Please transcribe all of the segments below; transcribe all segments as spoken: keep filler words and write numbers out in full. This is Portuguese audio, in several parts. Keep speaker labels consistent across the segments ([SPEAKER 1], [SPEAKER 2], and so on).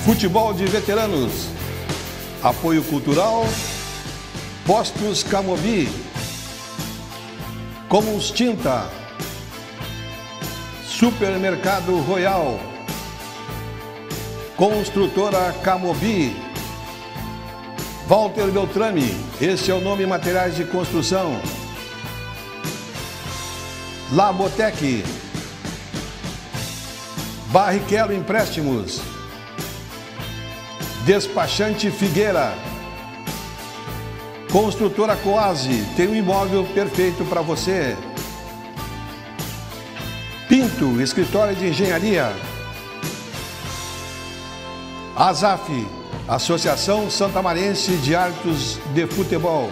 [SPEAKER 1] Futebol de veteranos. Apoio cultural. Postos Camobi. Comuns Tinta. Supermercado Royal. Construtora Camobi. Walter Beltrame, esse é o nome Materiais de Construção. Labotec. Barrichello Empréstimos. Despachante Figueira. Construtora Coase, tem um imóvel perfeito para você. Pinto, Escritório de Engenharia. ASAF, Associação Santamarense de Árbitros de Futebol.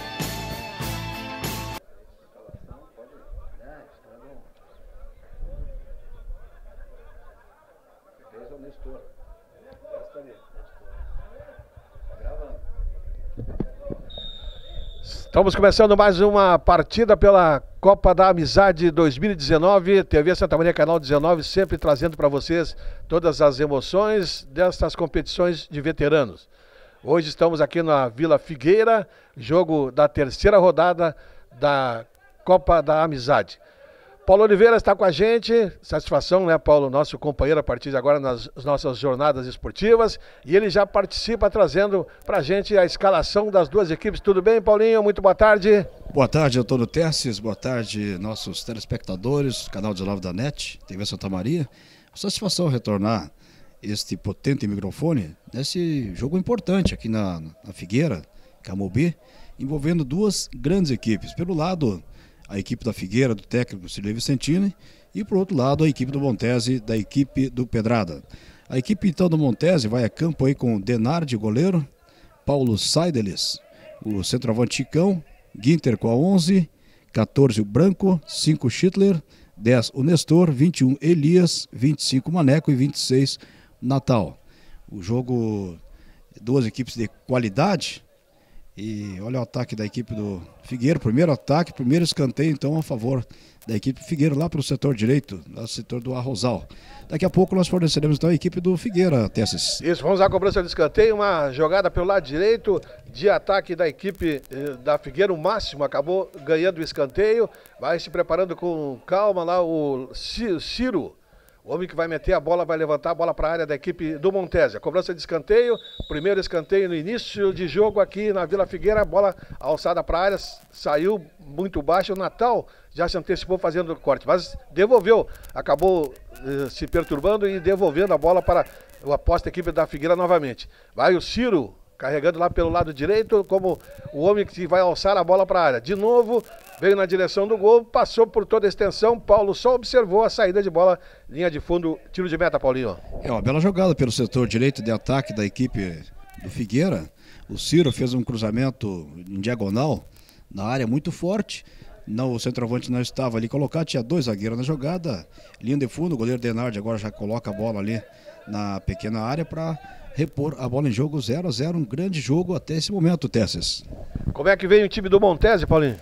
[SPEAKER 2] Estamos começando mais uma partida pela Copa da Amizade dois mil e dezenove, T V Santa Maria, canal dezenove, sempre trazendo para vocês todas as emoções destas competições de veteranos. Hoje estamos aqui na Vila Figueira, jogo da terceira rodada da Copa da Amizade. Paulo Oliveira está com a gente, satisfação, né, Paulo, nosso companheiro a partir de agora nas nossas jornadas esportivas, e ele já participa trazendo para a gente a escalação das duas equipes. Tudo bem, Paulinho? Muito boa tarde.
[SPEAKER 3] Boa tarde, Antônio Terces, boa tarde, nossos telespectadores, canal dezenove da N E T, T V Santa Maria. Satisfação retornar este potente microfone nesse jogo importante aqui na, na Figueira, Camobi, envolvendo duas grandes equipes. Pelo lado, a equipe da Figueira, do técnico Cirlei Vicentini, e por outro lado a equipe do Montese, da equipe do Pedrada. A equipe então do Montese vai a campo aí com Denardi, goleiro, Paulo Saideles, o centroavante Chicão, Guinter com a onze, quatorze o Branco, cinco Schittler, dez o Nestor, vinte e um Elias, vinte e cinco Maneco e vinte e seis Natal. O jogo, duas equipes de qualidade. E olha o ataque da equipe do Figueira, primeiro ataque, primeiro escanteio então a favor da equipe Figueira lá para o setor direito, no setor do Arrozal. Daqui a pouco nós forneceremos então a equipe do Figueira, Tessis.
[SPEAKER 2] Isso, vamos à cobrança de escanteio, uma jogada pelo lado direito de ataque da equipe eh, da Figueira, o Máximo acabou ganhando o escanteio, vai se preparando com calma lá o Ciro. O homem que vai meter a bola, vai levantar a bola para a área da equipe do Montese. A cobrança de escanteio, primeiro escanteio no início de jogo aqui na Vila Figueira, a bola alçada para a área, saiu muito baixo. O Natal já se antecipou fazendo o corte, mas devolveu, acabou eh, se perturbando e devolvendo a bola para a aposta equipe da Figueira novamente. Vai o Ciro carregando lá pelo lado direito, como o homem que vai alçar a bola para a área. De novo, veio na direção do gol, passou por toda a extensão, Paulo só observou a saída de bola, linha de fundo, tiro de meta, Paulinho.
[SPEAKER 3] É uma bela jogada pelo setor direito de ataque da equipe do Figueira. O Ciro fez um cruzamento em diagonal, na área muito forte. Não, o centroavante não estava ali colocado, tinha dois zagueiros na jogada. Linha de fundo, o goleiro Denardi agora já coloca a bola ali na pequena área para repor a bola em jogo. Zero a zero, um grande jogo até esse momento, Tesses.
[SPEAKER 2] Como é que veio o time do Montese, Paulinho?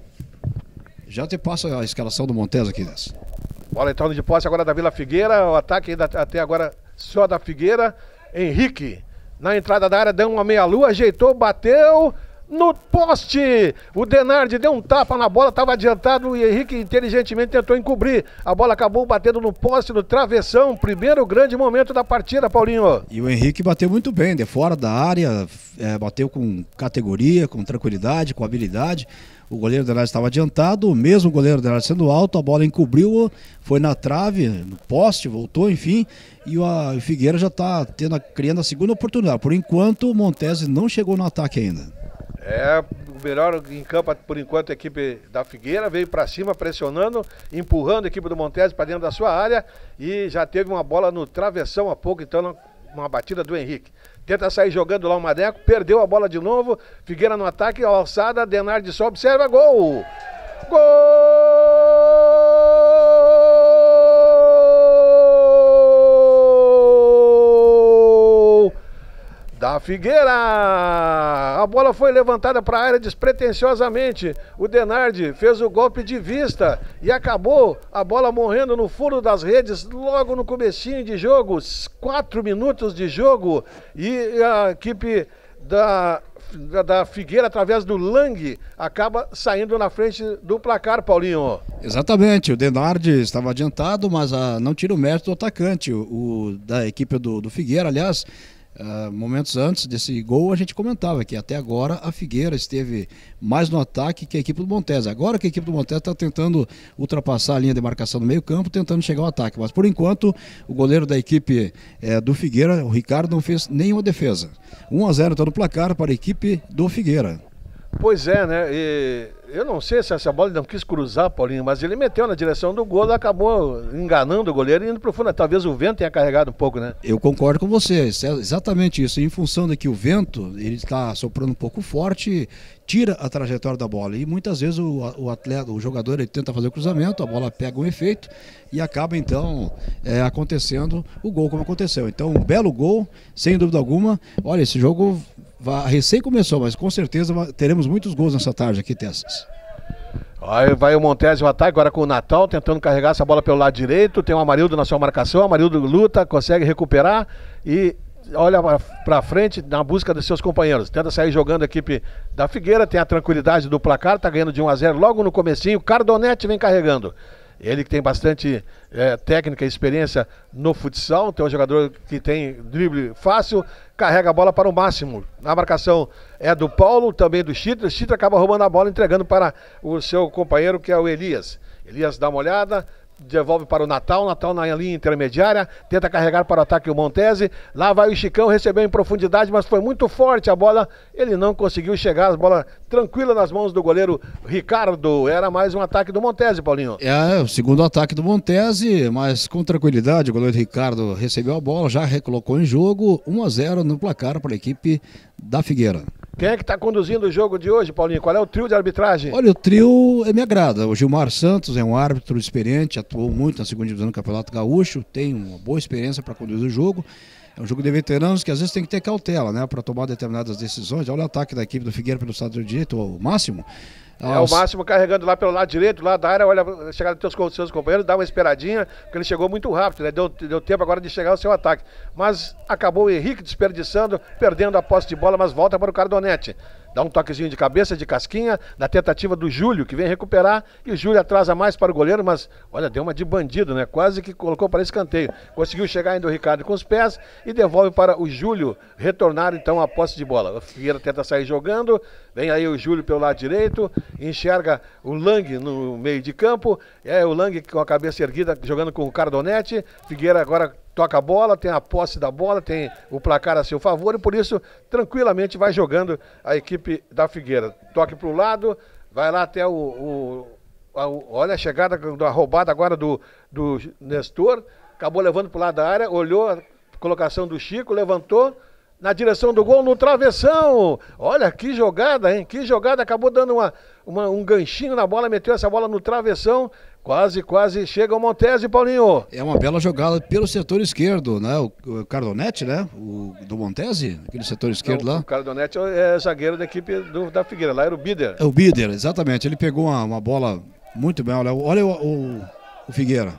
[SPEAKER 3] Já te passo a escalação do Montese aqui, Tesses.
[SPEAKER 2] Bola então de posse agora da Vila Figueira, o ataque ainda até agora só da Figueira. Henrique, na entrada da área, deu uma meia-lua, ajeitou, bateu no poste. O Denardi deu um tapa na bola, estava adiantado e o Henrique inteligentemente tentou encobrir. A bola acabou batendo no poste, no travessão. Primeiro grande momento da partida, Paulinho.
[SPEAKER 3] E o Henrique bateu muito bem, de fora da área, é, bateu com categoria, com tranquilidade, com habilidade. O goleiro Denardi estava adiantado, o mesmo goleiro Denardi sendo alto, a bola encobriu, foi na trave, no poste, voltou, enfim. E o Figueira já está criando a segunda oportunidade. Por enquanto, o Montese não chegou no ataque ainda.
[SPEAKER 2] É, o melhor em campo por enquanto a equipe da Figueira veio para cima, pressionando, empurrando a equipe do Montese para dentro da sua área e já teve uma bola no travessão há pouco, então uma batida do Henrique. Tenta sair jogando lá o Maneco, perdeu a bola de novo, Figueira no ataque, alçada, Denardi só observa, gol! Gol! Da A Figueira, a bola foi levantada para a área despretensiosamente. O Denardi fez o golpe de vista e acabou a bola morrendo no fundo das redes logo no comecinho de jogo. Quatro minutos de jogo e a equipe da, da, da Figueira, através do Lang, acaba saindo na frente do placar, Paulinho.
[SPEAKER 3] Exatamente, o Denardi estava adiantado, mas ah, não tira o mérito do atacante, o, o da equipe do, do Figueira, aliás. Uh, momentos antes desse gol a gente comentava que até agora a Figueira esteve mais no ataque que a equipe do Montese. Agora que a equipe do Montese está tentando ultrapassar a linha de marcação no meio campo, tentando chegar ao ataque, mas por enquanto o goleiro da equipe eh, do Figueira, o Ricardo, não fez nenhuma defesa. um a zero está no placar para a equipe do Figueira.
[SPEAKER 2] Pois é, né? E eu não sei se essa bola não quis cruzar, Paulinho, mas ele meteu na direção do gol e acabou enganando o goleiro e indo pro fundo. Talvez o vento tenha carregado um pouco, né?
[SPEAKER 3] Eu concordo com você, é exatamente isso. Em função de que o vento, ele está soprando um pouco forte, tira a trajetória da bola. E muitas vezes o, o atleta, o jogador, ele tenta fazer o cruzamento, a bola pega um efeito e acaba então é, acontecendo o gol como aconteceu. Então um belo gol, sem dúvida alguma. Olha, esse jogo... Vai, recém começou, mas com certeza teremos muitos gols nessa tarde aqui, Tessas.
[SPEAKER 2] Aí vai o Montese o ataque, agora com o Natal, tentando carregar essa bola pelo lado direito. Tem o Amarildo na sua marcação, o Amarildo luta, consegue recuperar e olha para frente na busca dos seus companheiros. Tenta sair jogando a equipe da Figueira, tem a tranquilidade do placar, tá ganhando de um a zero logo no comecinho. Cardonete vem carregando. Ele que tem bastante é, técnica e experiência no futsal, tem um jogador que tem drible fácil, carrega a bola para o máximo. Na marcação é do Paulo, também do Chitra. O Chitra acaba roubando a bola, entregando para o seu companheiro, que é o Elias. Elias dá uma olhada, devolve para o Natal, Natal na linha intermediária, tenta carregar para o ataque o Montese. Lá vai o Chicão, recebeu em profundidade, mas foi muito forte a bola, ele não conseguiu chegar, a bola tranquila nas mãos do goleiro Ricardo. Era mais um ataque do Montese, Paulinho.
[SPEAKER 3] É, o segundo ataque do Montese, mas com tranquilidade, o goleiro Ricardo recebeu a bola, já recolocou em jogo, um a zero no placar para a equipe da Figueira.
[SPEAKER 2] Quem é que está conduzindo o jogo de hoje, Paulinho? Qual é o trio de arbitragem?
[SPEAKER 3] Olha, o trio me agrada. O Gilmar Santos é um árbitro experiente, atuou muito na segunda divisão do Campeonato Gaúcho, tem uma boa experiência para conduzir o jogo. É um jogo de veteranos que às vezes tem que ter cautela, né, para tomar determinadas decisões. Olha o ataque da equipe do Figueira pelo lado direito, o Máximo.
[SPEAKER 2] É o Máximo carregando lá pelo lado direito, lá da área, olha, chegar dos teus, seus companheiros, dá uma esperadinha, porque ele chegou muito rápido, né? Deu, deu tempo agora de chegar ao seu ataque. Mas acabou o Henrique desperdiçando, perdendo a posse de bola, mas volta para o Cardonete. Dá um toquezinho de cabeça, de casquinha, na tentativa do Júlio, que vem recuperar, e o Júlio atrasa mais para o goleiro, mas, olha, deu uma de bandido, né? Quase que colocou para escanteio. Conseguiu chegar ainda o Ricardo com os pés e devolve para o Júlio retornar, então, a posse de bola. O Figueira tenta sair jogando, vem aí o Júlio pelo lado direito, enxerga o Lang no meio de campo, é o Lang com a cabeça erguida, jogando com o Cardonete. Figueira agora toca a bola, tem a posse da bola, tem o placar a seu favor e por isso tranquilamente vai jogando a equipe da Figueira. Toque para o lado, vai lá até o, o, a, o... Olha a chegada da roubada agora do, do Nestor, acabou levando para o lado da área, olhou a colocação do Chico, levantou na direção do gol, no travessão. Olha que jogada, hein? Que jogada, acabou dando uma, uma, um ganchinho na bola, meteu essa bola no travessão. Quase, quase chega o Montese, Paulinho.
[SPEAKER 3] É uma bela jogada pelo setor esquerdo, né? O, o Cardonete, né? O do Montese, aquele setor esquerdo. Não, lá.
[SPEAKER 2] O Cardonete é zagueiro da equipe do, da Figueira, lá era o Bider.
[SPEAKER 3] É o Bider, exatamente. Ele pegou uma, uma bola muito bem. Olha, olha o, o, o Figueira.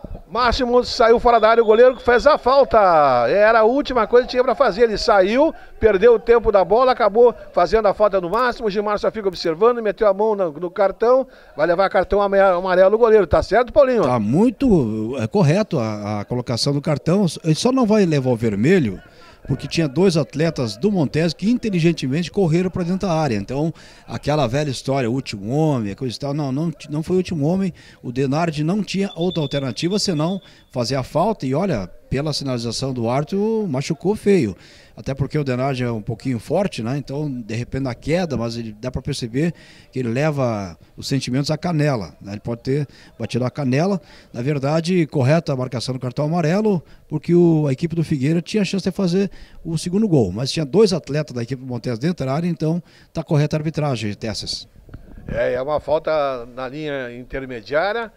[SPEAKER 2] Máximo saiu fora da área, o goleiro fez a falta. Era a última coisa que tinha para fazer. Ele saiu, perdeu o tempo da bola, acabou fazendo a falta no Máximo. O Gilmar só fica observando, meteu a mão no, no cartão. Vai levar cartão amarelo o goleiro. Tá certo, Paulinho?
[SPEAKER 3] Tá muito é, correto a, a colocação do cartão. Ele só não vai levar o vermelho porque tinha dois atletas do Montese que inteligentemente correram para dentro da área. Então, aquela velha história, o último homem, coisa e tal, não, não, não foi o último homem. O Denardi não tinha outra alternativa senão fazer a falta e olha, pela sinalização do árbitro, machucou feio. Até porque o Denardi é um pouquinho forte, né? Então, de repente, na queda, mas ele dá para perceber que ele leva os sentimentos à canela, né? Ele pode ter batido a canela. Na verdade, correta a marcação do cartão amarelo, porque o, a equipe do Figueira tinha a chance de fazer o segundo gol. Mas tinha dois atletas da equipe do Montese dentro da área, então está correta a arbitragem, Tessas.
[SPEAKER 2] É, é uma falta na linha intermediária.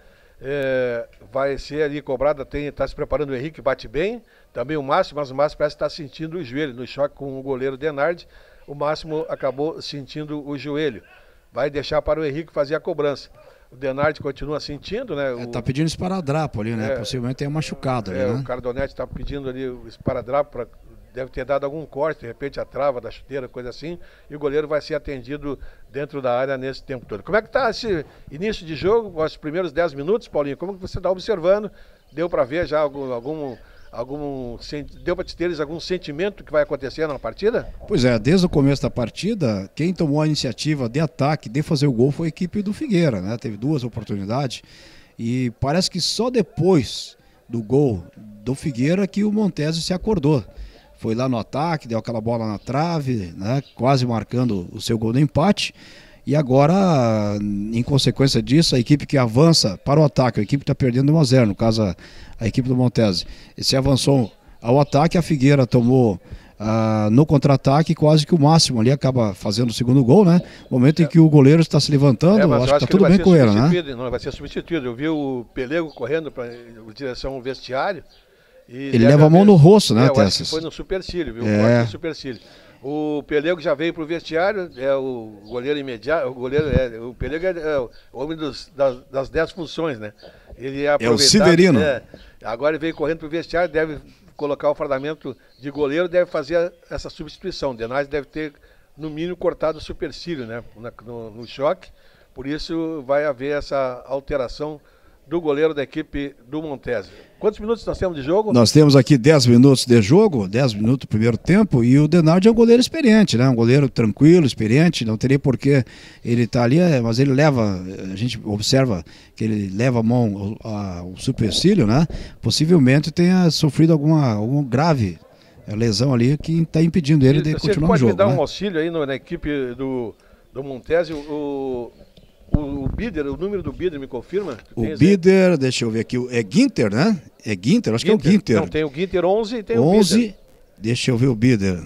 [SPEAKER 2] É, vai ser ali cobrada, está se preparando o Henrique, bate bem, também o Márcio, mas o Márcio parece estar sentindo o joelho, no choque com o goleiro Denardi, o Máximo acabou sentindo o joelho, vai deixar para o Henrique fazer a cobrança. O Denardi continua sentindo, né?
[SPEAKER 3] Está é, pedindo esparadrapo ali, né? É, possivelmente tem machucado ali,
[SPEAKER 2] é,
[SPEAKER 3] né?
[SPEAKER 2] O Cardonetti está pedindo ali o esparadrapo, pra, deve ter dado algum corte, de repente a trava da chuteira, coisa assim, e o goleiro vai ser atendido dentro da área nesse tempo todo. Como é que está esse início de jogo, os primeiros dez minutos, Paulinho? Como que você está observando? Deu para ver já algum... algum Algum, deu para ter algum sentimento que vai acontecer na partida?
[SPEAKER 3] Pois é, desde o começo da partida, quem tomou a iniciativa de ataque, de fazer o gol, foi a equipe do Figueira, né? Teve duas oportunidades e parece que só depois do gol do Figueira que o Montese se acordou. Foi lá no ataque, deu aquela bola na trave, né? Quase marcando o seu gol de empate. E agora, em consequência disso, a equipe que avança para o ataque, a equipe está perdendo um a zero, no caso a, a equipe do Montese. E se avançou ao ataque, a Figueira tomou ah, no contra-ataque, quase que o Máximo ali acaba fazendo o segundo gol, né? Momento é. em que o goleiro está se levantando, é, acho, acho que está tudo bem com ele, né?
[SPEAKER 2] Não, vai ser substituído. Eu vi o Pelego correndo para direção ao vestiário. E
[SPEAKER 3] ele leva a mão no rosto, né,
[SPEAKER 2] é, Tessas? Foi no supercílio, viu?
[SPEAKER 3] É.
[SPEAKER 2] No supercílio. O Pelego já veio para o vestiário, é o goleiro imediato, o goleiro é, o Pelego é, é o homem dos, das, das dez funções, né? Ele é,
[SPEAKER 3] é o Severino.
[SPEAKER 2] É, agora ele veio correndo para o vestiário, deve colocar o fardamento de goleiro, deve fazer essa substituição. O Denardi deve ter, no mínimo, cortado o supercílio, né? No, no choque, por isso vai haver essa alteração do goleiro da equipe do Montese. Quantos minutos nós temos de jogo?
[SPEAKER 3] Nós temos aqui dez minutos de jogo, dez minutos do primeiro tempo, e o Denardi é um goleiro experiente, né? Um goleiro tranquilo, experiente, não teria por que ele estar tá ali, mas ele leva, a gente observa que ele leva a mão ao supercílio, né? Possivelmente tenha sofrido alguma, alguma grave lesão ali que está impedindo ele de continuar no jogo.
[SPEAKER 2] Você pode me dar
[SPEAKER 3] né?
[SPEAKER 2] um auxílio aí no, na equipe do, do Montese, o... O, o Bider, o número do Bider me confirma?
[SPEAKER 3] O Bider, aí? Deixa eu ver aqui, é Ginter, né? É Ginter, acho Ginter. que é o Ginter.
[SPEAKER 2] Não, tem o Ginter onze e tem
[SPEAKER 3] onze,
[SPEAKER 2] o Bider.
[SPEAKER 3] Deixa eu ver o Bider.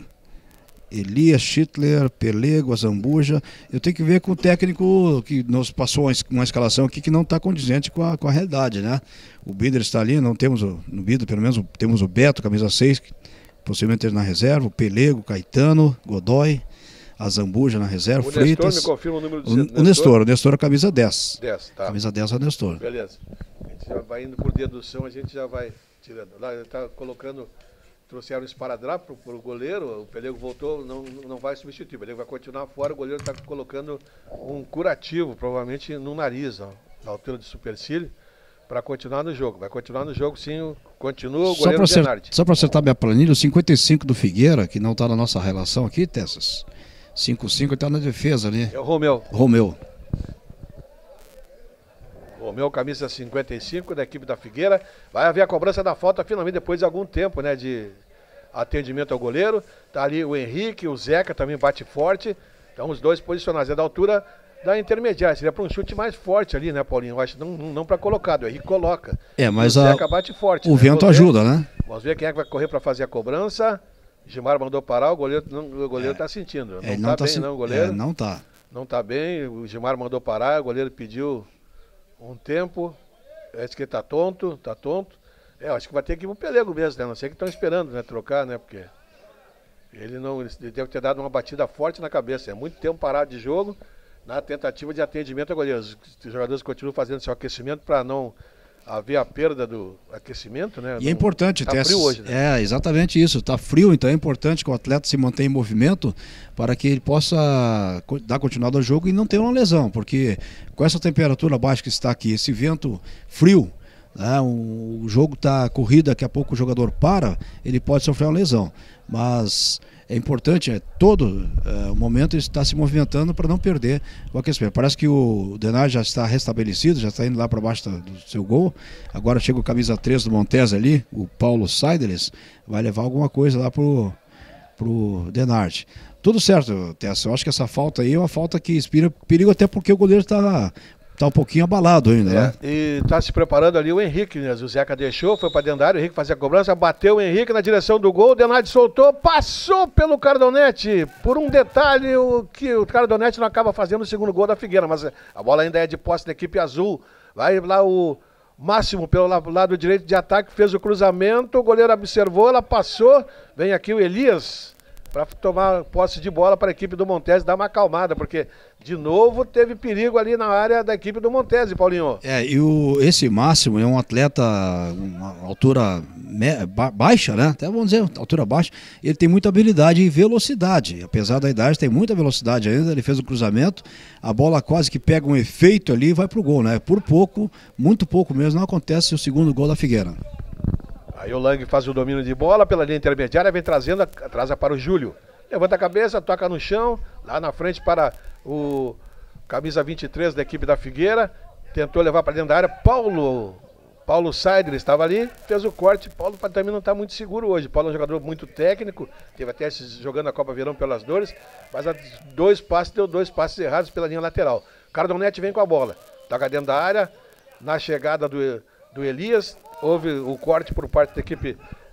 [SPEAKER 3] Elias, Schittler, Pelego, Azambuja. Eu tenho que ver com o técnico que nos passou uma escalação aqui que não está condizente com a, com a realidade, né? O Bider está ali, não temos o, no Bider, pelo menos temos o Beto, camisa seis, possivelmente na reserva, o Pelego, Caetano, Godoy, a Zambuja na reserva,
[SPEAKER 2] o
[SPEAKER 3] Freitas.
[SPEAKER 2] O Nestor me confirma o número do
[SPEAKER 3] o, Nestor. O Nestor, o Nestor a camisa dez.
[SPEAKER 2] dez, tá.
[SPEAKER 3] Camisa dez é o Nestor.
[SPEAKER 2] Beleza. A gente já vai indo por dedução, a gente já vai tirando. Lá ele está colocando, trouxeram o esparadrapo para o goleiro, o Pelego voltou, não, não vai substituir, o Pelego vai continuar fora, o goleiro está colocando um curativo, provavelmente no nariz, ó, na altura do supercílio, para continuar no jogo. Vai continuar no jogo, sim, continua o goleiro Denardi.
[SPEAKER 3] Só para acertar minha planilha, o cinquenta e cinco do Figueira, que não está na nossa relação aqui, Tessas. cinco cinco está na defesa ali.
[SPEAKER 2] É o Romeu.
[SPEAKER 3] Romeu.
[SPEAKER 2] Romeu, camisa cinquenta e cinco da equipe da Figueira. Vai haver a cobrança da falta finalmente depois de algum tempo, né, de atendimento ao goleiro. Tá ali o Henrique, o Zeca também bate forte. Então os dois posicionados. É da altura da intermediária. Seria para um chute mais forte ali, né, Paulinho? Eu acho que não, não para colocado. O Henrique coloca.
[SPEAKER 3] É, mas
[SPEAKER 2] o
[SPEAKER 3] a...
[SPEAKER 2] Zeca bate forte.
[SPEAKER 3] O
[SPEAKER 2] né?
[SPEAKER 3] vento
[SPEAKER 2] Vamos
[SPEAKER 3] ajuda,
[SPEAKER 2] ver,
[SPEAKER 3] né?
[SPEAKER 2] Vamos ver quem é que vai correr para fazer a cobrança. Gilmar mandou parar, o goleiro não, o goleiro está é. sentindo. Não
[SPEAKER 3] está
[SPEAKER 2] tá bem,
[SPEAKER 3] se...
[SPEAKER 2] não, o goleiro.
[SPEAKER 3] É, não está.
[SPEAKER 2] Não está bem, o Gilmar mandou parar, o goleiro pediu um tempo. Acho que ele está tonto, está tonto. É, acho que vai ter que ir pro Pelego mesmo, né? Não sei que estão esperando, né? Trocar, né? Porque ele não. Ele deve ter dado uma batida forte na cabeça. É muito tempo parado de jogo na tentativa de atendimento a goleiro. Os jogadores continuam fazendo seu aquecimento para não haver a perda do aquecimento, né?
[SPEAKER 3] E não, é importante,
[SPEAKER 2] tá
[SPEAKER 3] ter
[SPEAKER 2] frio hoje, né?
[SPEAKER 3] É, exatamente isso. Está frio, então é importante que o atleta se mantenha em movimento para que ele possa dar continuidade ao jogo e não ter uma lesão, porque com essa temperatura baixa que está aqui, esse vento frio, né, o jogo está corrido, daqui a pouco o jogador para, ele pode sofrer uma lesão. Mas é importante, é, todo é, o momento ele está se movimentando para não perder o aquecimento. Parece que o Denardi já está restabelecido, já está indo lá para baixo do, do seu gol. Agora chega o camisa três do Montese ali, o Paulo Seideles, vai levar alguma coisa lá pro, pro Denardi. Tudo certo, Tessa. Eu acho que essa falta aí é uma falta que inspira perigo, até porque o goleiro está tá um pouquinho abalado ainda,
[SPEAKER 2] é,
[SPEAKER 3] né?
[SPEAKER 2] E está se preparando ali o Henrique, né? O Zeca deixou, foi para dentro da área, o Henrique fazia a cobrança, bateu o Henrique na direção do gol, o Denardi soltou, passou pelo Cardonetti. Por um detalhe, o que o Cardonetti não acaba fazendo o segundo gol da Figueira, mas a bola ainda é de posse da equipe azul. Vai lá o, Máximo pelo lado direito de ataque, fez o cruzamento, o goleiro observou, ela passou, vem aqui o Elias para tomar posse de bola para a equipe do Montese dar uma acalmada, porque de novo teve perigo ali na área da equipe do Montese, Paulinho.
[SPEAKER 3] É, e o, esse Máximo é um atleta, uma altura me, ba, baixa, né? Até vamos dizer, altura baixa. Ele tem muita habilidade e velocidade, apesar da idade, tem muita velocidade ainda. Ele fez o cruzamento, a bola quase que pega um efeito ali e vai pro gol, né? Por pouco, muito pouco mesmo, não acontece o segundo gol da Figueira.
[SPEAKER 2] Aí o Lang faz o domínio de bola pela linha intermediária, vem trazendo, atrasa para o Júlio. Levanta a cabeça, toca no chão, lá na frente para o camisa vinte e três da equipe da Figueira. Tentou levar para dentro da área. Paulo, Paulo Saider estava ali, fez o corte. Paulo também não está muito seguro hoje. Paulo é um jogador muito técnico, teve até jogando a Copa Verão pelas dores, mas a dois passes, deu dois passes errados pela linha lateral. Cardonete vem com a bola, toca dentro da área, na chegada do, do Elias. Houve o corte por parte da equipe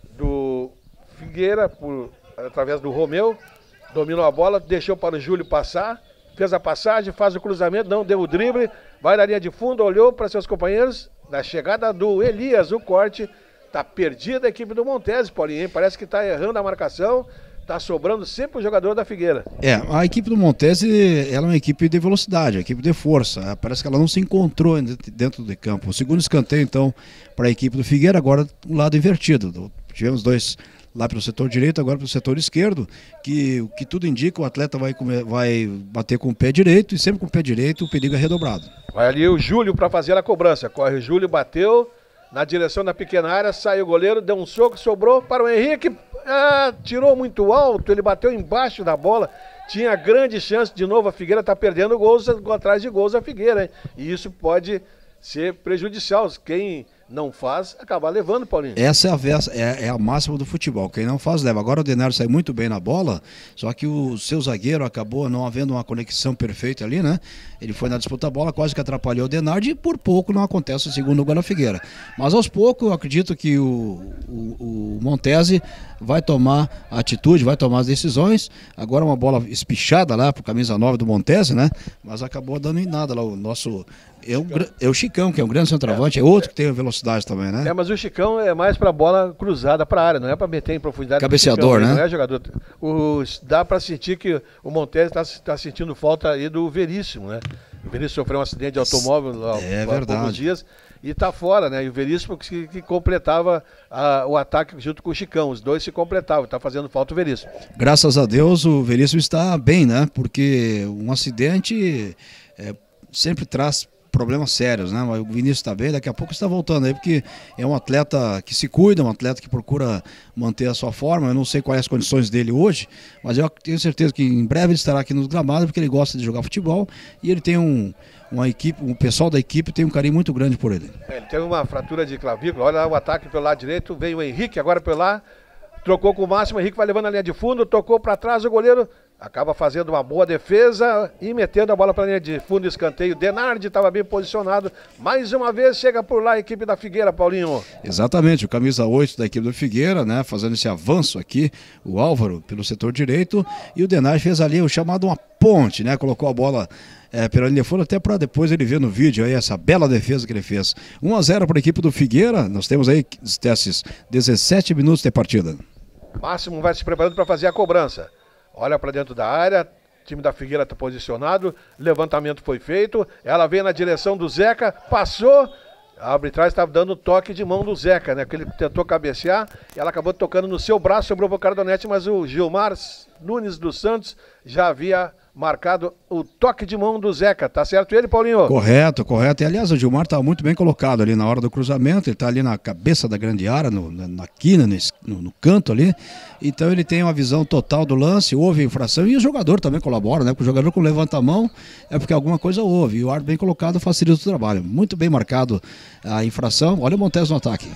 [SPEAKER 2] do Figueira, por, através do Romeu. Dominou a bola, deixou para o Júlio passar. Fez a passagem, faz o cruzamento, não deu o drible. Vai na linha de fundo, olhou para seus companheiros. Na chegada do Elias, o corte. Está perdida a equipe do Montese, Paulinho. Parece que está errando a marcação. Está sobrando sempre o jogador da Figueira.
[SPEAKER 3] É, a equipe do Montese, ela é uma equipe de velocidade, uma equipe de força. Parece que ela não se encontrou dentro de campo. O segundo escanteio, então, para a equipe do Figueira, agora o lado invertido. Tivemos dois lá pelo setor direito, agora pelo setor esquerdo, que o que tudo indica, o atleta vai, comer, vai bater com o pé direito, e sempre com o pé direito o perigo é redobrado.
[SPEAKER 2] Vai ali o Júlio para fazer a cobrança. Corre o Júlio, bateu na direção da pequena área, saiu o goleiro, deu um soco, sobrou para o Henrique. Ah, tirou muito alto, ele bateu embaixo da bola, tinha grande chance, de novo a Figueira está perdendo gols atrás de gols a Figueira, hein? E isso pode ser prejudicial, quem não faz, acaba levando, Paulinho.
[SPEAKER 3] Essa é a, versa, é, é a máxima do futebol, quem não faz leva. Agora o Denário sai muito bem na bola, só que o seu zagueiro acabou não havendo uma conexão perfeita ali, né? Ele foi na disputa da bola, quase que atrapalhou o Denário e por pouco não acontece o segundo gol na Figueira. Mas aos poucos eu acredito que o, o, o Montese vai tomar a atitude, vai tomar as decisões. Agora uma bola espichada lá pro camisa nove do Montese, né? Mas acabou dando em nada lá o nosso... É o, é o Chicão, que é um grande centroavante, é, é outro que tem velocidade também, né?
[SPEAKER 2] É, mas o Chicão é mais pra bola cruzada pra área, não é pra meter em profundidade.
[SPEAKER 3] Cabeceador,
[SPEAKER 2] Chicão,
[SPEAKER 3] né?
[SPEAKER 2] Não é jogador. O, dá pra sentir que o Montese tá, tá sentindo falta aí do Veríssimo, né? O Veríssimo sofreu um acidente de automóvel há,
[SPEAKER 3] é
[SPEAKER 2] há poucos dias e tá fora, né? E o Veríssimo que, que completava a, o ataque junto com o Chicão, os dois se completavam, tá fazendo falta o Veríssimo.
[SPEAKER 3] Graças a Deus o Veríssimo está bem, né? Porque um acidente é, sempre traz problemas sérios, né? Mas o Vinícius está bem, daqui a pouco está voltando aí, porque é um atleta que se cuida, um atleta que procura manter a sua forma. Eu não sei quais as condições dele hoje, mas eu tenho certeza que em breve ele estará aqui nos gramados, porque ele gosta de jogar futebol e ele tem um, uma equipe, o pessoal da equipe tem um carinho muito grande por ele.
[SPEAKER 2] É, ele teve uma fratura de clavícula, olha lá o ataque pelo lado direito, veio o Henrique agora pelo lá, trocou com o Máximo, o Henrique vai levando a linha de fundo, tocou para trás, o goleiro acaba fazendo uma boa defesa e metendo a bola para a linha de fundo, escanteio. Denardi estava bem posicionado. Mais uma vez chega por lá a equipe da Figueira, Paulinho.
[SPEAKER 3] Exatamente, o camisa oito da equipe da Figueira, né? Fazendo esse avanço aqui, o Álvaro pelo setor direito. E o Denardi fez ali o chamado uma ponte, né? Colocou a bola é, pela linha de fundo, até para depois ele ver no vídeo aí essa bela defesa que ele fez. um a zero para a equipe do Figueira. Nós temos aí os testes, dezessete minutos de partida.
[SPEAKER 2] Máximo vai se preparando para fazer a cobrança. Olha para dentro da área, o time da Figueira está posicionado, levantamento foi feito, ela veio na direção do Zeca, passou, a arbitragem estava dando toque de mão do Zeca, né? Que ele tentou cabecear, e ela acabou tocando no seu braço, sobrou para o Cardonete, mas o Gilmar Nunes dos Santos já havia marcado o toque de mão do Zeca, tá certo ele, Paulinho?
[SPEAKER 3] Correto, correto. E aliás, o Gilmar estava muito bem colocado ali na hora do cruzamento, ele está ali na cabeça da grande área, no, na, na quina, no, no canto ali, então ele tem uma visão total do lance, houve infração e o jogador também colabora, né? Porque o jogador quando levanta a mão é porque alguma coisa houve, e o árbitro bem colocado facilita o trabalho. Muito bem marcado a infração. Olha o Montese no ataque.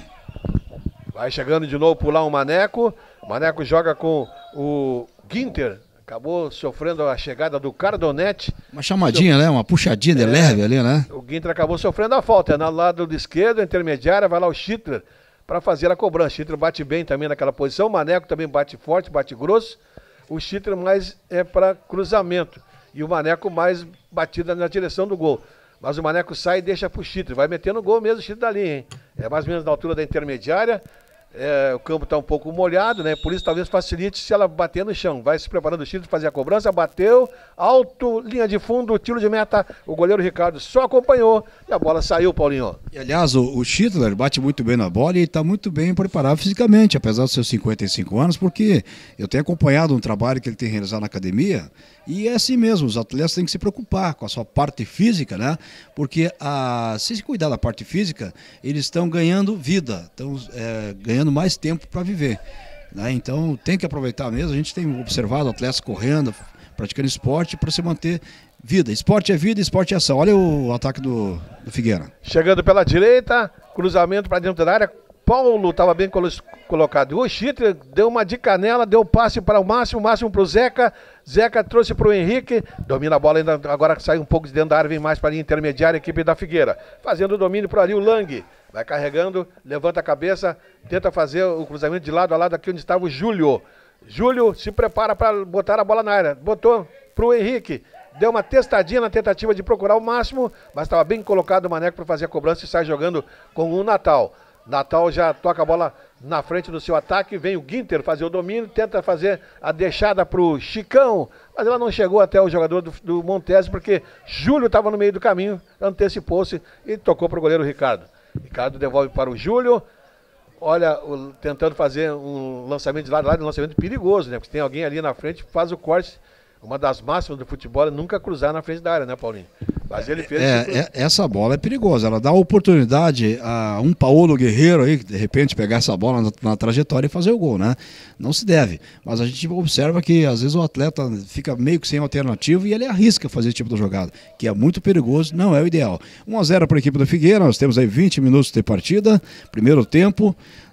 [SPEAKER 2] Vai chegando de novo por lá o Maneco, o Maneco joga com o Ginter. Acabou sofrendo a chegada do Cardonete.
[SPEAKER 3] Uma chamadinha, so... né? Uma puxadinha de é, leve ali, né?
[SPEAKER 2] O Ginter acabou sofrendo a falta. É no lado do esquerdo, intermediária, vai lá o Schittler para fazer a cobrança. O Schittler bate bem também naquela posição. O Maneco também bate forte, bate grosso. O Schittler mais é para cruzamento. E o Maneco mais batida na direção do gol. mas o Maneco sai e deixa pro Chitre. Vai metendo gol mesmo o Chitre dali, hein? É mais ou menos na altura da intermediária. É, o campo está um pouco molhado, né? Por isso talvez facilite se ela bater no chão. Vai se preparando o Chitre, fazer a cobrança, bateu, alto, linha de fundo, tiro de meta. O goleiro Ricardo só acompanhou e a bola saiu, Paulinho.
[SPEAKER 3] E, aliás, o, o Schittler bate muito bem na bola e está muito bem preparado fisicamente, apesar dos seus cinquenta e cinco anos, porque eu tenho acompanhado um trabalho que ele tem realizado na academia e é assim mesmo, os atletas têm que se preocupar com a sua parte física, né? Porque a, se se cuidar da parte física, eles estão ganhando vida, estão é, ganhando mais tempo para viver, né? Então tem que aproveitar mesmo. A gente tem observado atletas correndo, praticando esporte para se manter vida. Esporte é vida, esporte é ação. Olha o ataque do, do Figueira.
[SPEAKER 2] Chegando pela direita, cruzamento para dentro da área. Paulo estava bem colo colocado. O Chitre deu uma de canela, deu passe para o Máximo, Máximo para o Zeca. Zeca trouxe para o Henrique. Domina a bola ainda, agora sai um pouco de dentro da área, vem mais para a linha intermediária, equipe da Figueira. Fazendo o domínio para ali o Lang. Vai carregando, levanta a cabeça, tenta fazer o cruzamento de lado a lado aqui onde estava o Júlio. Júlio se prepara para botar a bola na área. Botou para o Henrique. Deu uma testadinha na tentativa de procurar o Máximo, mas estava bem colocado o Maneco para fazer a cobrança e sai jogando com o Natal. Natal já toca a bola na frente do seu ataque, vem o Ginter fazer o domínio, tenta fazer a deixada para o Chicão, mas ela não chegou até o jogador do, do Montese, porque Júlio estava no meio do caminho, antecipou-se e tocou para o goleiro Ricardo. Ricardo devolve para o Júlio, olha, o, tentando fazer um lançamento de lado a lado, um lançamento perigoso, né? Porque tem alguém ali na frente que faz o corte. Uma das máximas do futebol é nunca cruzar na frente da área, né, Paulinho? Mas ele fez...
[SPEAKER 3] É, é, essa bola é perigosa, ela dá oportunidade a um Paulo Guerreiro aí, de repente pegar essa bola na, na trajetória e fazer o gol, né? Não se deve, mas a gente observa que às vezes o atleta fica meio que sem alternativa e ele arrisca fazer esse tipo de jogada, que é muito perigoso, não é o ideal. um a zero para a equipe da Figueira, nós temos aí vinte minutos de partida, primeiro tempo,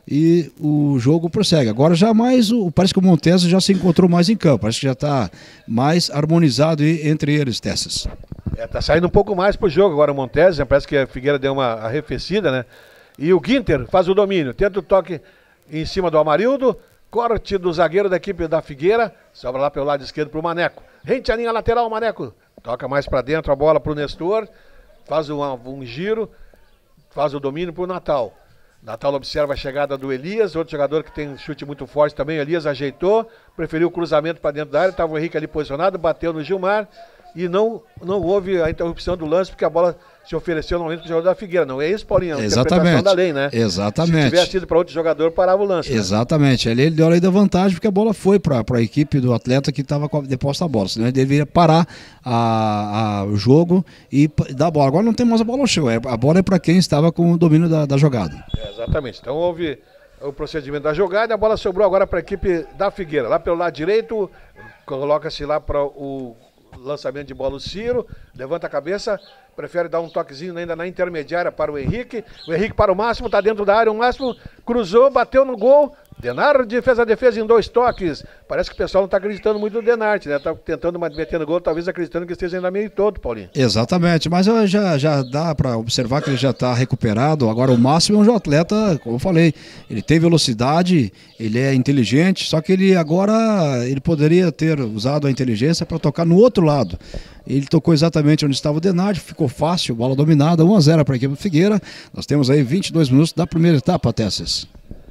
[SPEAKER 3] e o jogo prossegue. Agora já mais, o, parece que o Montese já se encontrou mais em campo, parece que já está mais harmonizado entre eles, Tessas.
[SPEAKER 2] É, tá saindo um pouco mais pro jogo agora o Montese, parece que a Figueira deu uma arrefecida, né? E o Ginter faz o domínio, tenta o toque em cima do Amarildo, corte do zagueiro da equipe da Figueira, sobra lá pelo lado esquerdo pro Maneco. Rente a linha lateral, Maneco, toca mais para dentro a bola pro Nestor, faz um, um giro, faz o domínio pro Natal. Natal observa a chegada do Elias, outro jogador que tem um chute muito forte também. Elias ajeitou, preferiu o cruzamento para dentro da área, estava o Henrique ali posicionado, bateu no Gilmar e não, não houve a interrupção do lance, porque a bola se ofereceu normalmente para o jogador da Figueira. Não é isso, Paulinho? É a interpretação da lei, né?
[SPEAKER 3] Exatamente.
[SPEAKER 2] Se tivesse sido para outro jogador, parava o lance.
[SPEAKER 3] Exatamente. Né? Ele, ele deu a lei da vantagem, porque a bola foi para a equipe do atleta que estava deposta a bola. Senão ele deveria parar a, a, o jogo e dar a bola. Agora não tem mais a bola no chão. A bola é para quem estava com o domínio da, da jogada.
[SPEAKER 2] É, exatamente. Então houve o procedimento da jogada e a bola sobrou agora para a equipe da Figueira. Lá pelo lado direito, coloca-se lá para o lançamento de bola o Ciro, levanta a cabeça, prefere dar um toquezinho ainda na intermediária para o Henrique. O Henrique para o Máximo, está dentro da área, o Máximo cruzou, bateu no gol. Denard fez a defesa em dois toques. Parece que o pessoal não está acreditando muito no Denard, né? Está tentando meter no gol, talvez acreditando que esteja ainda meio todo, Paulinho.
[SPEAKER 3] Exatamente, mas já, já dá para observar que ele já está recuperado. Agora o Máximo é um atleta, como eu falei, ele tem velocidade, ele é inteligente, só que ele agora ele poderia ter usado a inteligência para tocar no outro lado. Ele tocou exatamente onde estava o Denard, ficou fácil, bola dominada, um a zero para a equipe do Figueira. Nós temos aí vinte e dois minutos da primeira etapa, Tesses.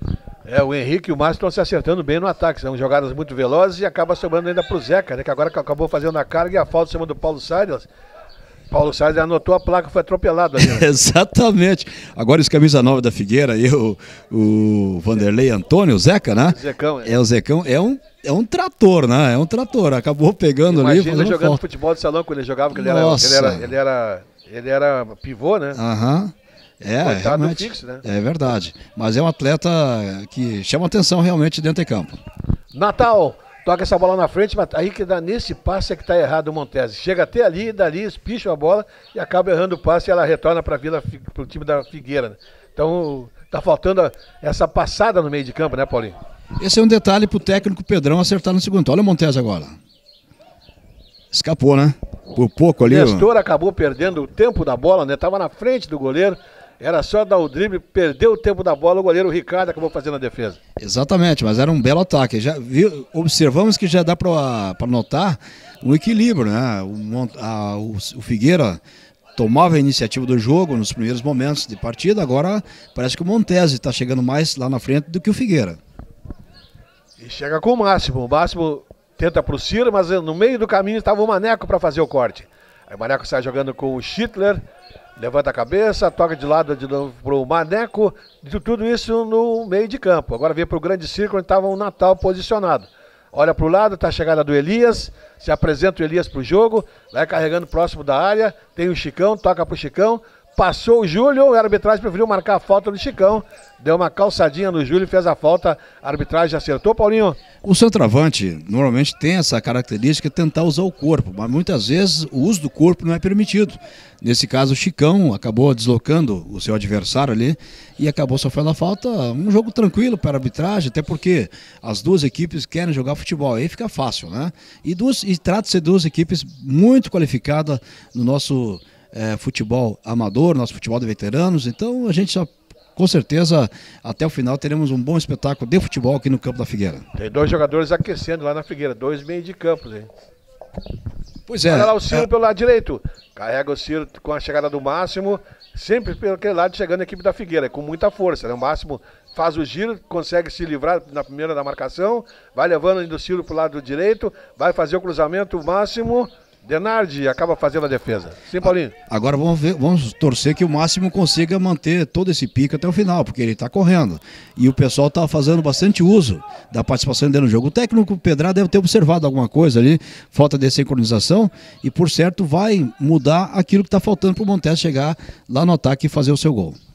[SPEAKER 2] É, o Henrique e o Márcio estão se acertando bem no ataque, são jogadas muito velozes e acaba sobrando ainda pro Zeca, né, que agora acabou fazendo a carga e a falta em cima do Paulo Salles. Paulo Salles anotou a placa, foi atropelado ali. Né?
[SPEAKER 3] Exatamente. Agora esse camisa nova da Figueira e o, o Vanderlei Antônio, o Zeca, né?
[SPEAKER 2] Zecão, é.
[SPEAKER 3] é o Zecão, é um, é um trator, né? É um trator, acabou pegando
[SPEAKER 2] Imagina
[SPEAKER 3] ali.
[SPEAKER 2] Imagina ele jogando
[SPEAKER 3] falta.
[SPEAKER 2] futebol de salão quando ele jogava, porque ele era, ele, era, ele, era, ele era pivô, né?
[SPEAKER 3] Aham. Uhum. É, realmente, fixo, né? É verdade. Mas é um atleta que chama atenção realmente dentro de campo.
[SPEAKER 2] Natal, toca essa bola na frente, mas aí que dá nesse passe é que está errado o Montese. Chega até ali, dali, espicha a bola e acaba errando o passe e ela retorna para o time da Figueira. Né? Então tá faltando essa passada no meio de campo, né, Paulinho?
[SPEAKER 3] Esse é um detalhe para o técnico Pedrão acertar no segundo. Olha o Montese agora. Escapou, né? Por pouco ali.
[SPEAKER 2] O Nestor acabou perdendo o tempo da bola, né? Tava na frente do goleiro. Era só dar o drible, perdeu o tempo da bola, o goleiro Ricardo acabou fazendo a defesa.
[SPEAKER 3] Exatamente, mas era um belo ataque. Já viu, observamos que já dá para notar um equilíbrio, né? O, a, o, o Figueira tomava a iniciativa do jogo nos primeiros momentos de partida, agora parece que o Montese está chegando mais lá na frente do que o Figueira.
[SPEAKER 2] E chega com o Máximo. O Máximo tenta pro Ciro, mas no meio do caminho estava o Maneco para fazer o corte. Aí o Maneco sai jogando com o Schittler, levanta a cabeça, toca de lado de novo pro Maneco, tudo isso no meio de campo. Agora vem pro grande círculo onde estava o Natal posicionado. Olha pro lado, tá a chegada do Elias, se apresenta o Elias pro jogo, vai carregando próximo da área, tem o Chicão, toca pro Chicão, passou o Júlio, a arbitragem preferiu marcar a falta do Chicão, deu uma calçadinha no Júlio, fez a falta, a arbitragem acertou, Paulinho?
[SPEAKER 3] O centroavante normalmente tem essa característica de tentar usar o corpo, mas muitas vezes o uso do corpo não é permitido. Nesse caso o Chicão acabou deslocando o seu adversário ali e acabou sofrendo a falta. Um jogo tranquilo para a arbitragem, até porque as duas equipes querem jogar futebol, aí fica fácil, né? E, duas, e trata-se de duas equipes muito qualificadas no nosso É, futebol amador, nosso futebol de veteranos, então a gente já, com certeza, até o final teremos um bom espetáculo de futebol aqui no campo da Figueira.
[SPEAKER 2] Tem dois jogadores aquecendo lá na Figueira, dois meios de campo, hein?
[SPEAKER 3] Pois é.
[SPEAKER 2] Olha lá o Ciro
[SPEAKER 3] é...
[SPEAKER 2] pelo lado direito, carrega o Ciro com a chegada do Máximo, sempre pelo aquele lado chegando a equipe da Figueira, com muita força, né? O Máximo faz o giro, consegue se livrar na primeira da marcação, vai levando o Ciro pro lado direito, vai fazer o cruzamento, o Máximo... Denardi acaba fazendo a defesa. Sim, Paulinho?
[SPEAKER 3] Agora vamos ver, vamos torcer que o Máximo consiga manter todo esse pico até o final, porque ele está correndo. E o pessoal está fazendo bastante uso da participação dele no jogo. O técnico Pedrar deve ter observado alguma coisa ali, falta de sincronização, e por certo vai mudar aquilo que está faltando para o Montese chegar lá no ataque e fazer o seu gol.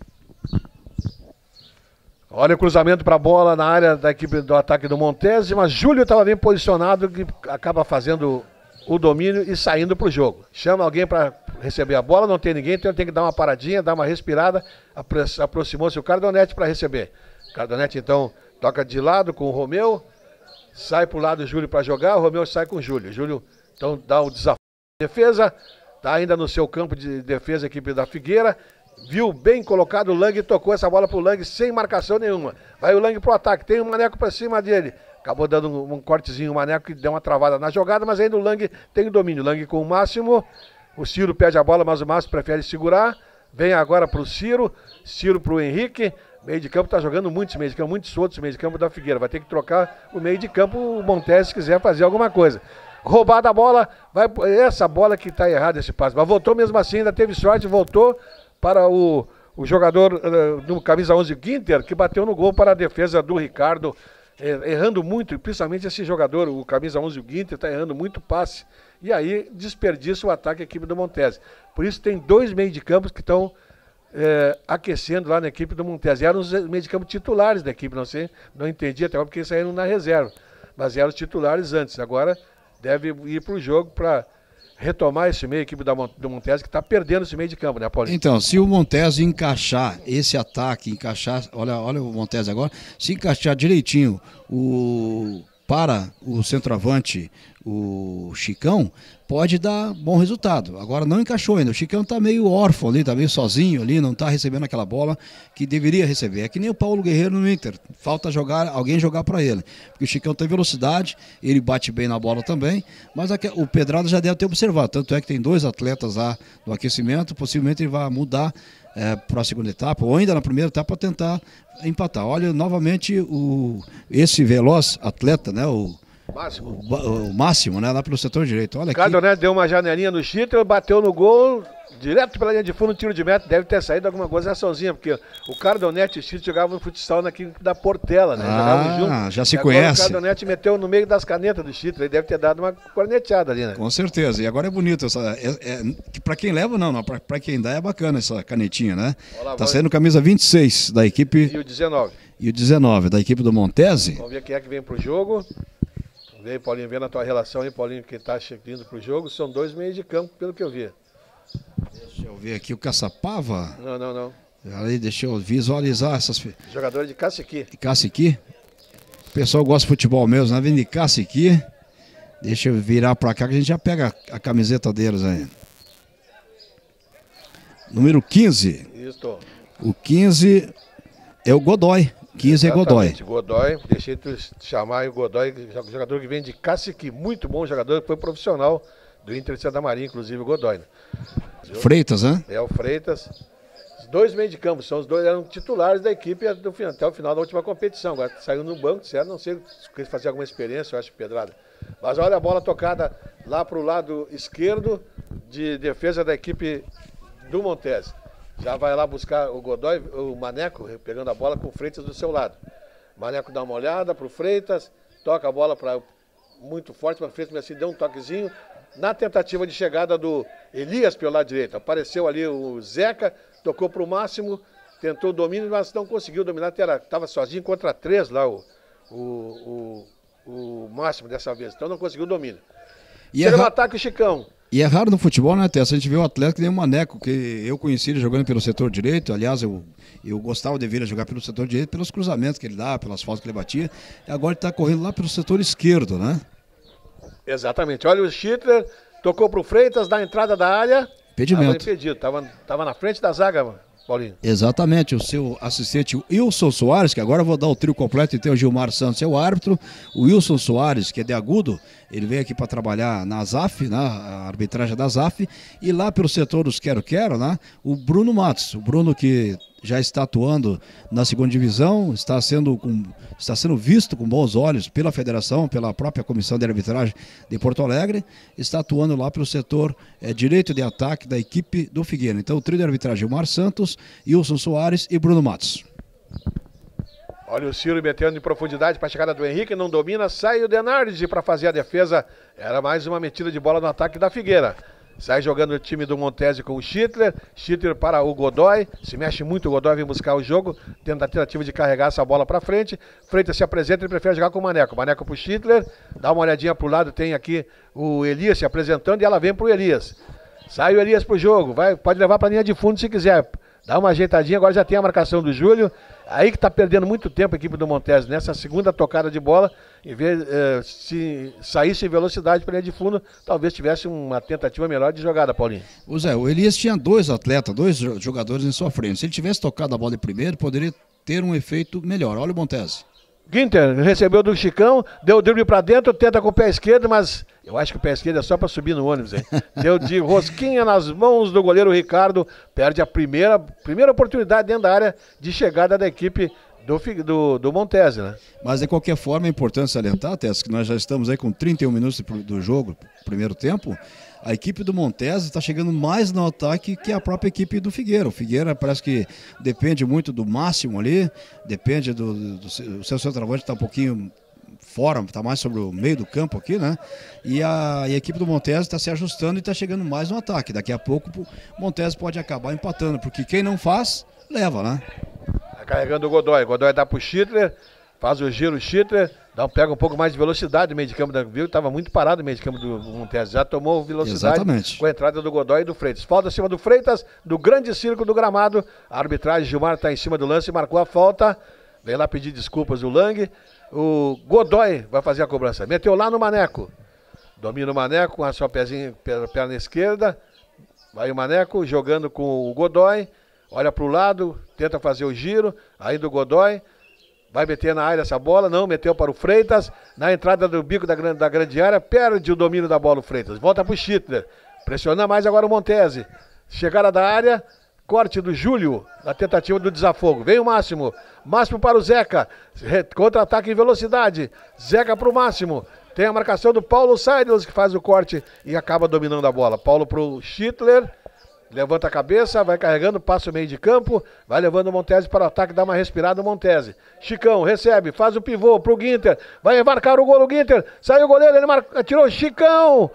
[SPEAKER 2] Olha o cruzamento para a bola na área da equipe do ataque do Montese, mas Júlio estava bem posicionado, que acaba fazendo o domínio e saindo para o jogo. Chama alguém para receber a bola, não tem ninguém, então tem que dar uma paradinha, dar uma respirada. Aproximou-se o Cardonete para receber. Cardonete então toca de lado com o Romeu, sai para o lado do Júlio para jogar, o Romeu sai com o Júlio. Júlio então dá o desafio de defesa, está ainda no seu campo de defesa a equipe da Figueira, viu bem colocado o Lang, tocou essa bola para o Lang sem marcação nenhuma. Vai o Lang para o ataque, tem um Maneco para cima dele. Acabou dando um, um cortezinho, o Maneco que deu uma travada na jogada, mas ainda o Lang tem o domínio. O Lang com o Máximo, o Ciro pede a bola, mas o Máximo prefere segurar. Vem agora para o Ciro, Ciro para o Henrique. Meio de campo está jogando muitos meio de campo, muito soltos o meio de campo da Figueira. Vai ter que trocar o meio de campo o Montese se quiser fazer alguma coisa. Roubada a bola, vai essa bola que está errada esse passe. Mas voltou mesmo assim, ainda teve sorte, voltou para o, o jogador uh, do camisa onze, Guinter, que bateu no gol para a defesa do Ricardo. Errando muito, principalmente esse jogador, o camisa onze, o Guinter, está errando muito passe. E aí desperdiça o ataque da equipe do Montese. Por isso tem dois meios de campo que estão é, aquecendo lá na equipe do Montese. Eram os meios de campo titulares da equipe, não sei, não entendi até agora porque saíram na reserva. Mas eram os titulares antes. Agora deve ir para o jogo para retomar esse meio, a equipe da, do Montese, que está perdendo esse meio de campo, né, Paulinho?
[SPEAKER 3] Então, se o Montese encaixar esse ataque, encaixar, olha, olha o Montese agora, se encaixar direitinho o, para o centroavante, o Chicão, pode dar bom resultado. Agora não encaixou ainda, o Chicão está meio órfão ali, está meio sozinho ali, não está recebendo aquela bola que deveria receber. É que nem o Paulo Guerreiro no Inter, falta jogar, alguém jogar para ele. Porque o Chicão tem velocidade, ele bate bem na bola também, mas o Pedrado já deve ter observado, tanto é que tem dois atletas lá no aquecimento, possivelmente ele vai mudar é, para a segunda etapa, ou ainda na primeira etapa, para tentar empatar. Olha, novamente, o, esse veloz atleta, né, o
[SPEAKER 2] Máximo.
[SPEAKER 3] O, o Máximo, né? Lá pelo setor direito. Olha aqui.
[SPEAKER 2] Cardonete deu uma janelinha no Schittler, bateu no gol, direto pela linha de fundo, tiro de meta. Deve ter saído alguma coisa sozinha, porque o Cardonete e o Schittler jogavam no futsal naquele da Portela, né?
[SPEAKER 3] Ah,
[SPEAKER 2] jogavam
[SPEAKER 3] já se
[SPEAKER 2] e agora
[SPEAKER 3] conhece.
[SPEAKER 2] O Cardonete meteu no meio das canetas do Schittler, ele deve ter dado uma corneteada ali, né?
[SPEAKER 3] Com certeza. E agora é bonito. Essa, é, é, para quem leva, não, não para quem dá é bacana essa canetinha, né? Olá, tá saindo camisa vinte e seis da equipe.
[SPEAKER 2] E o dezenove.
[SPEAKER 3] E o dezenove da equipe do Montese.
[SPEAKER 2] Vamos ver quem é que vem pro jogo. Vem, Paulinho, vendo a tua relação aí, Paulinho, que tá vindo pro jogo. São dois meios de campo, pelo que eu vi.
[SPEAKER 3] Deixa eu ver aqui o Caçapava.
[SPEAKER 2] Não, não, não.
[SPEAKER 3] Ali, deixa eu visualizar essas...
[SPEAKER 2] Jogador de Caciqui.
[SPEAKER 3] Caciqui. O pessoal gosta de futebol mesmo, né? Vem de Caciqui. Deixa eu virar pra cá que a gente já pega a camiseta deles aí. Número quinze.
[SPEAKER 2] Isso.
[SPEAKER 3] O quinze é o Godoy. quinze é Godoy.
[SPEAKER 2] Godoy, deixei tu chamar o Godoy, jogador que vem de Caciqui, muito bom jogador, foi profissional, do Inter de Santa Maria, inclusive o Godoy. Né?
[SPEAKER 3] Freitas, né?
[SPEAKER 2] É o Freitas. Os dois meio de campo, são os dois eram titulares da equipe até o final da última competição. Agora saiu no banco, certo? Não sei se quis fazer alguma experiência, eu acho, Pedrada. Mas olha a bola tocada lá para o lado esquerdo de defesa da equipe do Montese. Já vai lá buscar o Godoy, o Maneco, pegando a bola com o Freitas do seu lado. Maneco dá uma olhada para o Freitas, toca a bola para muito forte para o Freitas, mas assim, deu um toquezinho. Na tentativa de chegada do Elias pelo lado direito. Apareceu ali o Zeca, tocou para o Máximo, tentou o domínio, mas não conseguiu dominar. Estava sozinho contra três lá o, o, o, o Máximo dessa vez. Então não conseguiu o domínio.
[SPEAKER 3] E
[SPEAKER 2] Chega
[SPEAKER 3] é
[SPEAKER 2] no
[SPEAKER 3] ra-
[SPEAKER 2] ataque o Chicão.
[SPEAKER 3] E é raro no futebol, né, Tessa? A gente vê um atleta que nem o Maneco, que eu conheci ele jogando pelo setor direito. Aliás, eu, eu gostava de ver ele jogar pelo setor direito, pelos cruzamentos que ele dá, pelas faltas que ele batia. E agora ele está correndo lá pelo setor esquerdo, né?
[SPEAKER 2] Exatamente. Olha o Schittler, tocou para o Freitas, na entrada da área.
[SPEAKER 3] Impedimento.
[SPEAKER 2] Estava impedido, estava tava na frente da zaga, Paulinho.
[SPEAKER 3] Exatamente, o seu assistente o Wilson Soares, que agora eu vou dar o trio completo e tem o Gilmar Santos, é o árbitro. O Wilson Soares, que é de Agudo, ele veio aqui para trabalhar na Z A F, né, a arbitragem da Z A F, e lá pelo setor dos Quero-Quero, né, o Bruno Matos, o Bruno que já está atuando na segunda divisão, está sendo, com, está sendo visto com bons olhos pela federação, pela própria comissão de arbitragem de Porto Alegre, está atuando lá pelo setor é, direito de ataque da equipe do Figueira. Então o trio de arbitragem, Gilmar Santos, Wilson Soares e Bruno Matos.
[SPEAKER 2] Olha o Ciro metendo em profundidade para a chegada do Henrique, não domina, sai o Denardi para fazer a defesa. Era mais uma metida de bola no ataque da Figueira. Sai jogando o time do Montese com o Schittler. Schittler para o Godoy. Se mexe muito, o Godoy vem buscar o jogo. Tenta a tentativa de carregar essa bola para frente. Freitas se apresenta e prefere jogar com o Maneco. Maneco para o Schittler. Dá uma olhadinha para o lado. Tem aqui o Elias se apresentando e ela vem para o Elias. Sai o Elias para o jogo. Vai, pode levar para a linha de fundo se quiser. Dá uma ajeitadinha. Agora já tem a marcação do Júlio. Aí que está perdendo muito tempo a equipe do Montese nessa segunda tocada de bola. Em vez eh, se saísse em velocidade para a linha de fundo, talvez tivesse uma tentativa melhor de jogada, Paulinho.
[SPEAKER 3] O Zé, o Elias tinha dois atletas, dois jogadores em sua frente. Se ele tivesse tocado a bola de primeiro, poderia ter um efeito melhor. Olha o Montese.
[SPEAKER 2] Ginter recebeu do Chicão, deu o drible para dentro, tenta com o pé esquerdo, mas eu acho que o pé esquerdo é só para subir no ônibus, hein? Deu de rosquinha nas mãos do goleiro Ricardo, perde a primeira, primeira oportunidade dentro da área de chegada da equipe do, do, do Montese, né?
[SPEAKER 3] Mas de qualquer forma é importante salientar, Tess, que nós já estamos aí com trinta e um minutos do jogo, primeiro tempo. A equipe do Montese está chegando mais no ataque que a própria equipe do Figueira. O Figueira parece que depende muito do Máximo ali, depende do, do, do seu centroavante, está um pouquinho fora, está mais sobre o meio do campo aqui, né? E a, e a equipe do Montese está se ajustando e está chegando mais no ataque. Daqui a pouco o Montese pode acabar empatando, porque quem não faz, leva, né?
[SPEAKER 2] Tá carregando o Godoy. Godoy dá pro Schittler, faz o giro, o Schittler, dá um, pega um pouco mais de velocidade no meio de campo da viu, estava muito parado no meio de campo do Montese, já tomou velocidade.
[SPEAKER 3] Exatamente.
[SPEAKER 2] Com a entrada do Godoy e do Freitas. Falta em cima do Freitas, do grande círculo do gramado. A arbitragem, Gilmar está em cima do lance, marcou a falta. Vem lá pedir desculpas o Lang. O Godoy vai fazer a cobrança. Meteu lá no Maneco. Domina o Maneco com a sua pezinha, perna esquerda. Vai o Maneco jogando com o Godoy. Olha para o lado, tenta fazer o giro. Aí do Godoy. Vai meter na área essa bola, não, meteu para o Freitas. Na entrada do bico da grande, da grande área, perde o domínio da bola o Freitas. Volta para o Schittler. Pressiona mais agora o Montese. Chegada da área, corte do Júlio, na tentativa do desafogo. Vem o Máximo. Máximo para o Zeca. Contra-ataque em velocidade. Zeca para o Máximo. Tem a marcação do Paulo Seidels, que faz o corte e acaba dominando a bola. Paulo para o Schittler. Levanta a cabeça, vai carregando, passa o meio de campo, vai levando o Montese para o ataque, dá uma respirada no Montese. Chicão recebe, faz o pivô pro Ginter, vai marcar o gol o Ginter, saiu o goleiro, ele marca, tirou o Chicão.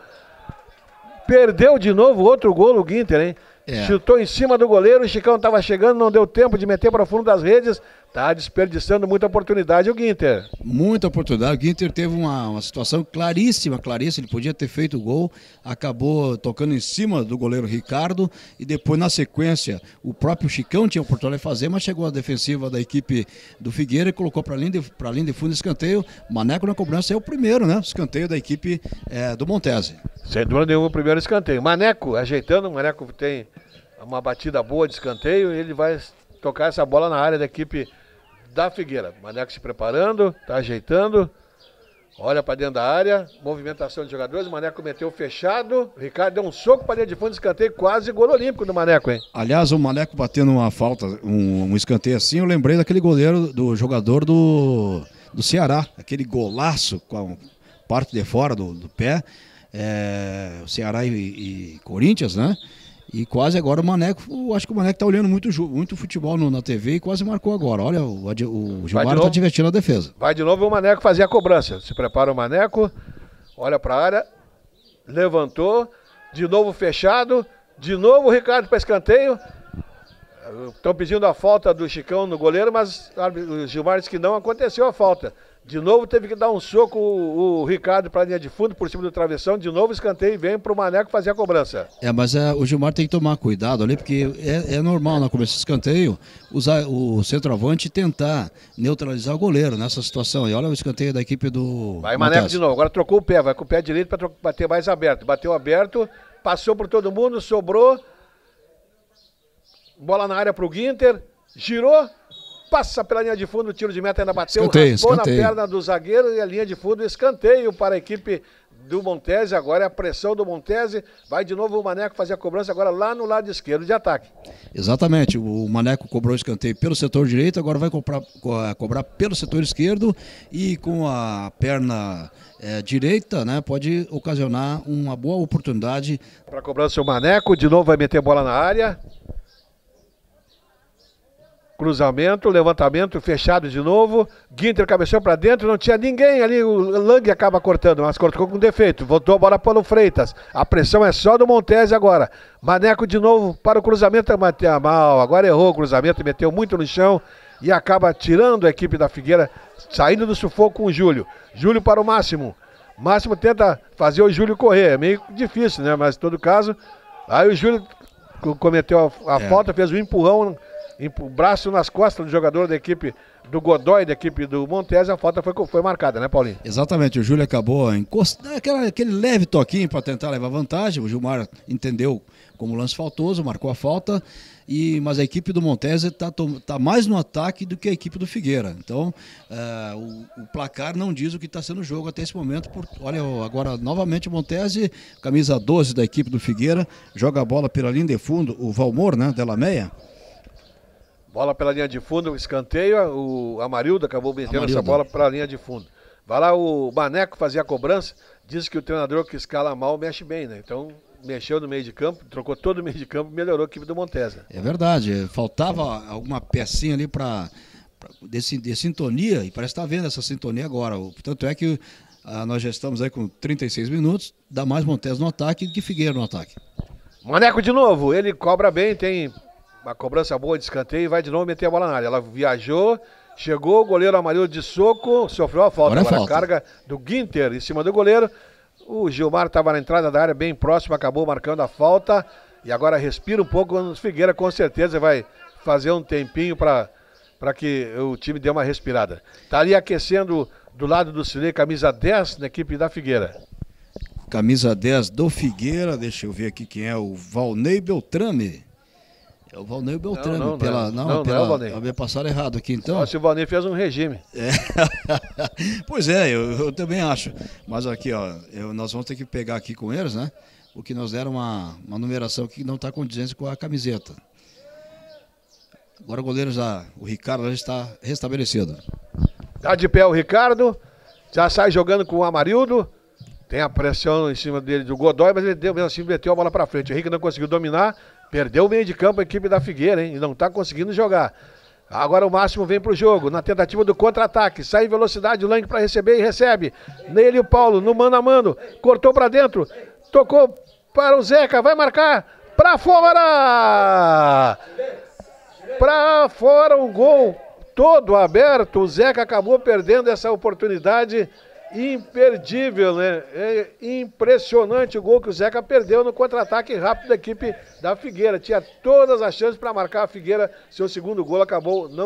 [SPEAKER 2] Perdeu de novo outro gol o Ginter, hein? É. Chutou em cima do goleiro, o Chicão estava chegando, não deu tempo de meter para o fundo das redes. Tá desperdiçando muita oportunidade o Ginter.
[SPEAKER 3] Muita oportunidade. O Ginter teve uma, uma situação claríssima, claríssima. Ele podia ter feito o gol, acabou tocando em cima do goleiro Ricardo e depois, na sequência, o próprio Chicão tinha a oportunidade de fazer, mas chegou a defensiva da equipe do Figueira e colocou para a linha de fundo de escanteio. Maneco na cobrança é o primeiro, né? Escanteio da equipe é, do Montese.
[SPEAKER 2] Sem dúvida nenhuma, o primeiro escanteio. Maneco ajeitando, o Maneco tem uma batida boa de escanteio e ele vai tocar essa bola na área da equipe da Figueira. Maneco se preparando, tá ajeitando. Olha para dentro da área, movimentação de jogadores, o Maneco meteu fechado, o Ricardo deu um soco para dentro de fundo, escanteio, quase gol olímpico do Maneco, hein?
[SPEAKER 3] Aliás, o Maneco batendo uma falta, um, um escanteio assim, eu lembrei daquele goleiro, do jogador do, do Ceará, aquele golaço com a parte de fora do, do pé, é, o Ceará e, e Corinthians, né? E quase agora o Maneco, eu acho que o Maneco tá olhando muito, muito futebol no, na T V e quase marcou agora. Olha, o, o Gilmar tá divertindo a defesa.
[SPEAKER 2] Vai de novo o Maneco fazer a cobrança. Se prepara o Maneco, olha para a área, levantou, de novo fechado, de novo o Ricardo para escanteio. Estão pedindo a falta do Chicão no goleiro, mas o Gilmar disse que não aconteceu a falta. De novo teve que dar um soco o, o Ricardo para a linha de fundo, por cima do travessão. De novo escanteio e vem para o Maneco fazer a cobrança.
[SPEAKER 3] É, mas é, o Gilmar tem que tomar cuidado ali, porque é, é normal na começo de escanteio usar o centroavante e tentar neutralizar o goleiro nessa situação. E olha o escanteio da equipe do
[SPEAKER 2] Vai Maneco Montes. De novo, agora trocou o pé, vai com o pé direito para bater mais aberto. Bateu aberto, passou por todo mundo, sobrou. Bola na área para o Ginter, girou. Passa pela linha de fundo, o tiro de meta ainda bateu,
[SPEAKER 3] escanteio,
[SPEAKER 2] raspou
[SPEAKER 3] escanteio.
[SPEAKER 2] na perna do zagueiro e a linha de fundo, escanteio para a equipe do Montese. Agora é a pressão do Montese, vai de novo o Maneco fazer a cobrança agora lá no lado esquerdo de ataque.
[SPEAKER 3] Exatamente, o Maneco cobrou o escanteio pelo setor direito, agora vai cobrar, cobrar pelo setor esquerdo e com a perna é, direita, né, pode ocasionar uma boa oportunidade.
[SPEAKER 2] Para a cobrança o Maneco, de novo vai meter bola na área. Cruzamento, levantamento, fechado de novo. Ginter cabeceou para dentro, não tinha ninguém ali. O Lang acaba cortando, mas cortou com defeito. Voltou a bola para o Freitas. A pressão é só do Montese agora. Maneco de novo para o cruzamento. Bateu mal, agora errou o cruzamento, meteu muito no chão e acaba tirando a equipe da Figueira, saindo do sufoco com o Júlio. Júlio para o Máximo. Máximo tenta fazer o Júlio correr. É meio difícil, né? Mas em todo caso, aí o Júlio cometeu a, a é. falta, fez um empurrão. O braço nas costas do jogador da equipe do Godoy, da equipe do Montese, a falta foi, foi marcada, né, Paulinho?
[SPEAKER 3] Exatamente, o Júlio acabou encostando, aquela, aquele leve toquinho para tentar levar vantagem. O Gilmar entendeu como lance faltoso, marcou a falta, e, mas a equipe do Montese está tá mais no ataque do que a equipe do Figueira. Então, uh, o, o placar não diz o que está sendo o jogo até esse momento. Por, olha, agora novamente o Montese, camisa doze da equipe do Figueira, joga a bola pela linha de fundo, o Valmor, né, Della Meia.
[SPEAKER 2] Bola pela linha de fundo, escanteio, o Amarildo acabou metendo Amarildo. essa bola para a linha de fundo. Vai lá o Maneco fazer a cobrança, diz que o treinador que escala mal mexe bem, né? Então mexeu no meio de campo, trocou todo o meio de campo e melhorou a equipe do Montese.
[SPEAKER 3] É verdade, faltava alguma pecinha ali para de, de sintonia, e parece que está vendo essa sintonia agora. Tanto é que ah, nós já estamos aí com trinta e seis minutos, dá mais Montese no ataque do que Figueira no ataque.
[SPEAKER 2] Maneco de novo, ele cobra bem, tem uma cobrança boa de escanteio e vai de novo meter a bola na área. Ela viajou, chegou, o goleiro Amarildo de soco, sofreu a falta. Agora, Agora falta. A carga do Ginter em cima do goleiro. O Gilmar estava na entrada da área, bem próximo, acabou marcando a falta. E agora respira um pouco, o Figueira com certeza vai fazer um tempinho para que o time dê uma respirada. Está ali aquecendo do lado do Cilei, camisa dez na equipe da Figueira.
[SPEAKER 3] Camisa dez do Figueira, deixa eu ver aqui quem é, o Valnei Beltrame. É o Valnei Beltrame, não, não, pela, não, não, pela, não é o Valnei. Eu havia passado errado aqui, então.
[SPEAKER 2] Nossa, o Valnei fez um regime.
[SPEAKER 3] É. Pois é, eu, eu também acho. Mas aqui, ó, eu, nós vamos ter que pegar aqui com eles, né? Porque nós deram uma, uma numeração que não está condizente com a camiseta. Agora o goleiro já, o Ricardo já está restabelecido.
[SPEAKER 2] Tá de pé o Ricardo, já sai jogando com o Amarildo. Tem a pressão em cima dele do Godoy, mas ele deu mesmo assim, meteu a bola para frente. O Henrique não conseguiu dominar. Perdeu o meio de campo a equipe da Figueira, hein? E não está conseguindo jogar. Agora o Máximo vem para o jogo, na tentativa do contra-ataque. Sai em velocidade, o Lang para receber e recebe. Nele o Paulo, no mano a mano. Cortou para dentro, tocou para o Zeca, vai marcar. Para fora! Para fora, um gol todo aberto. O Zeca acabou perdendo essa oportunidade. Imperdível, né? É impressionante o gol que o Zeca perdeu no contra-ataque rápido da equipe da Figueira. Tinha todas as chances para marcar a Figueira. Seu segundo gol acabou não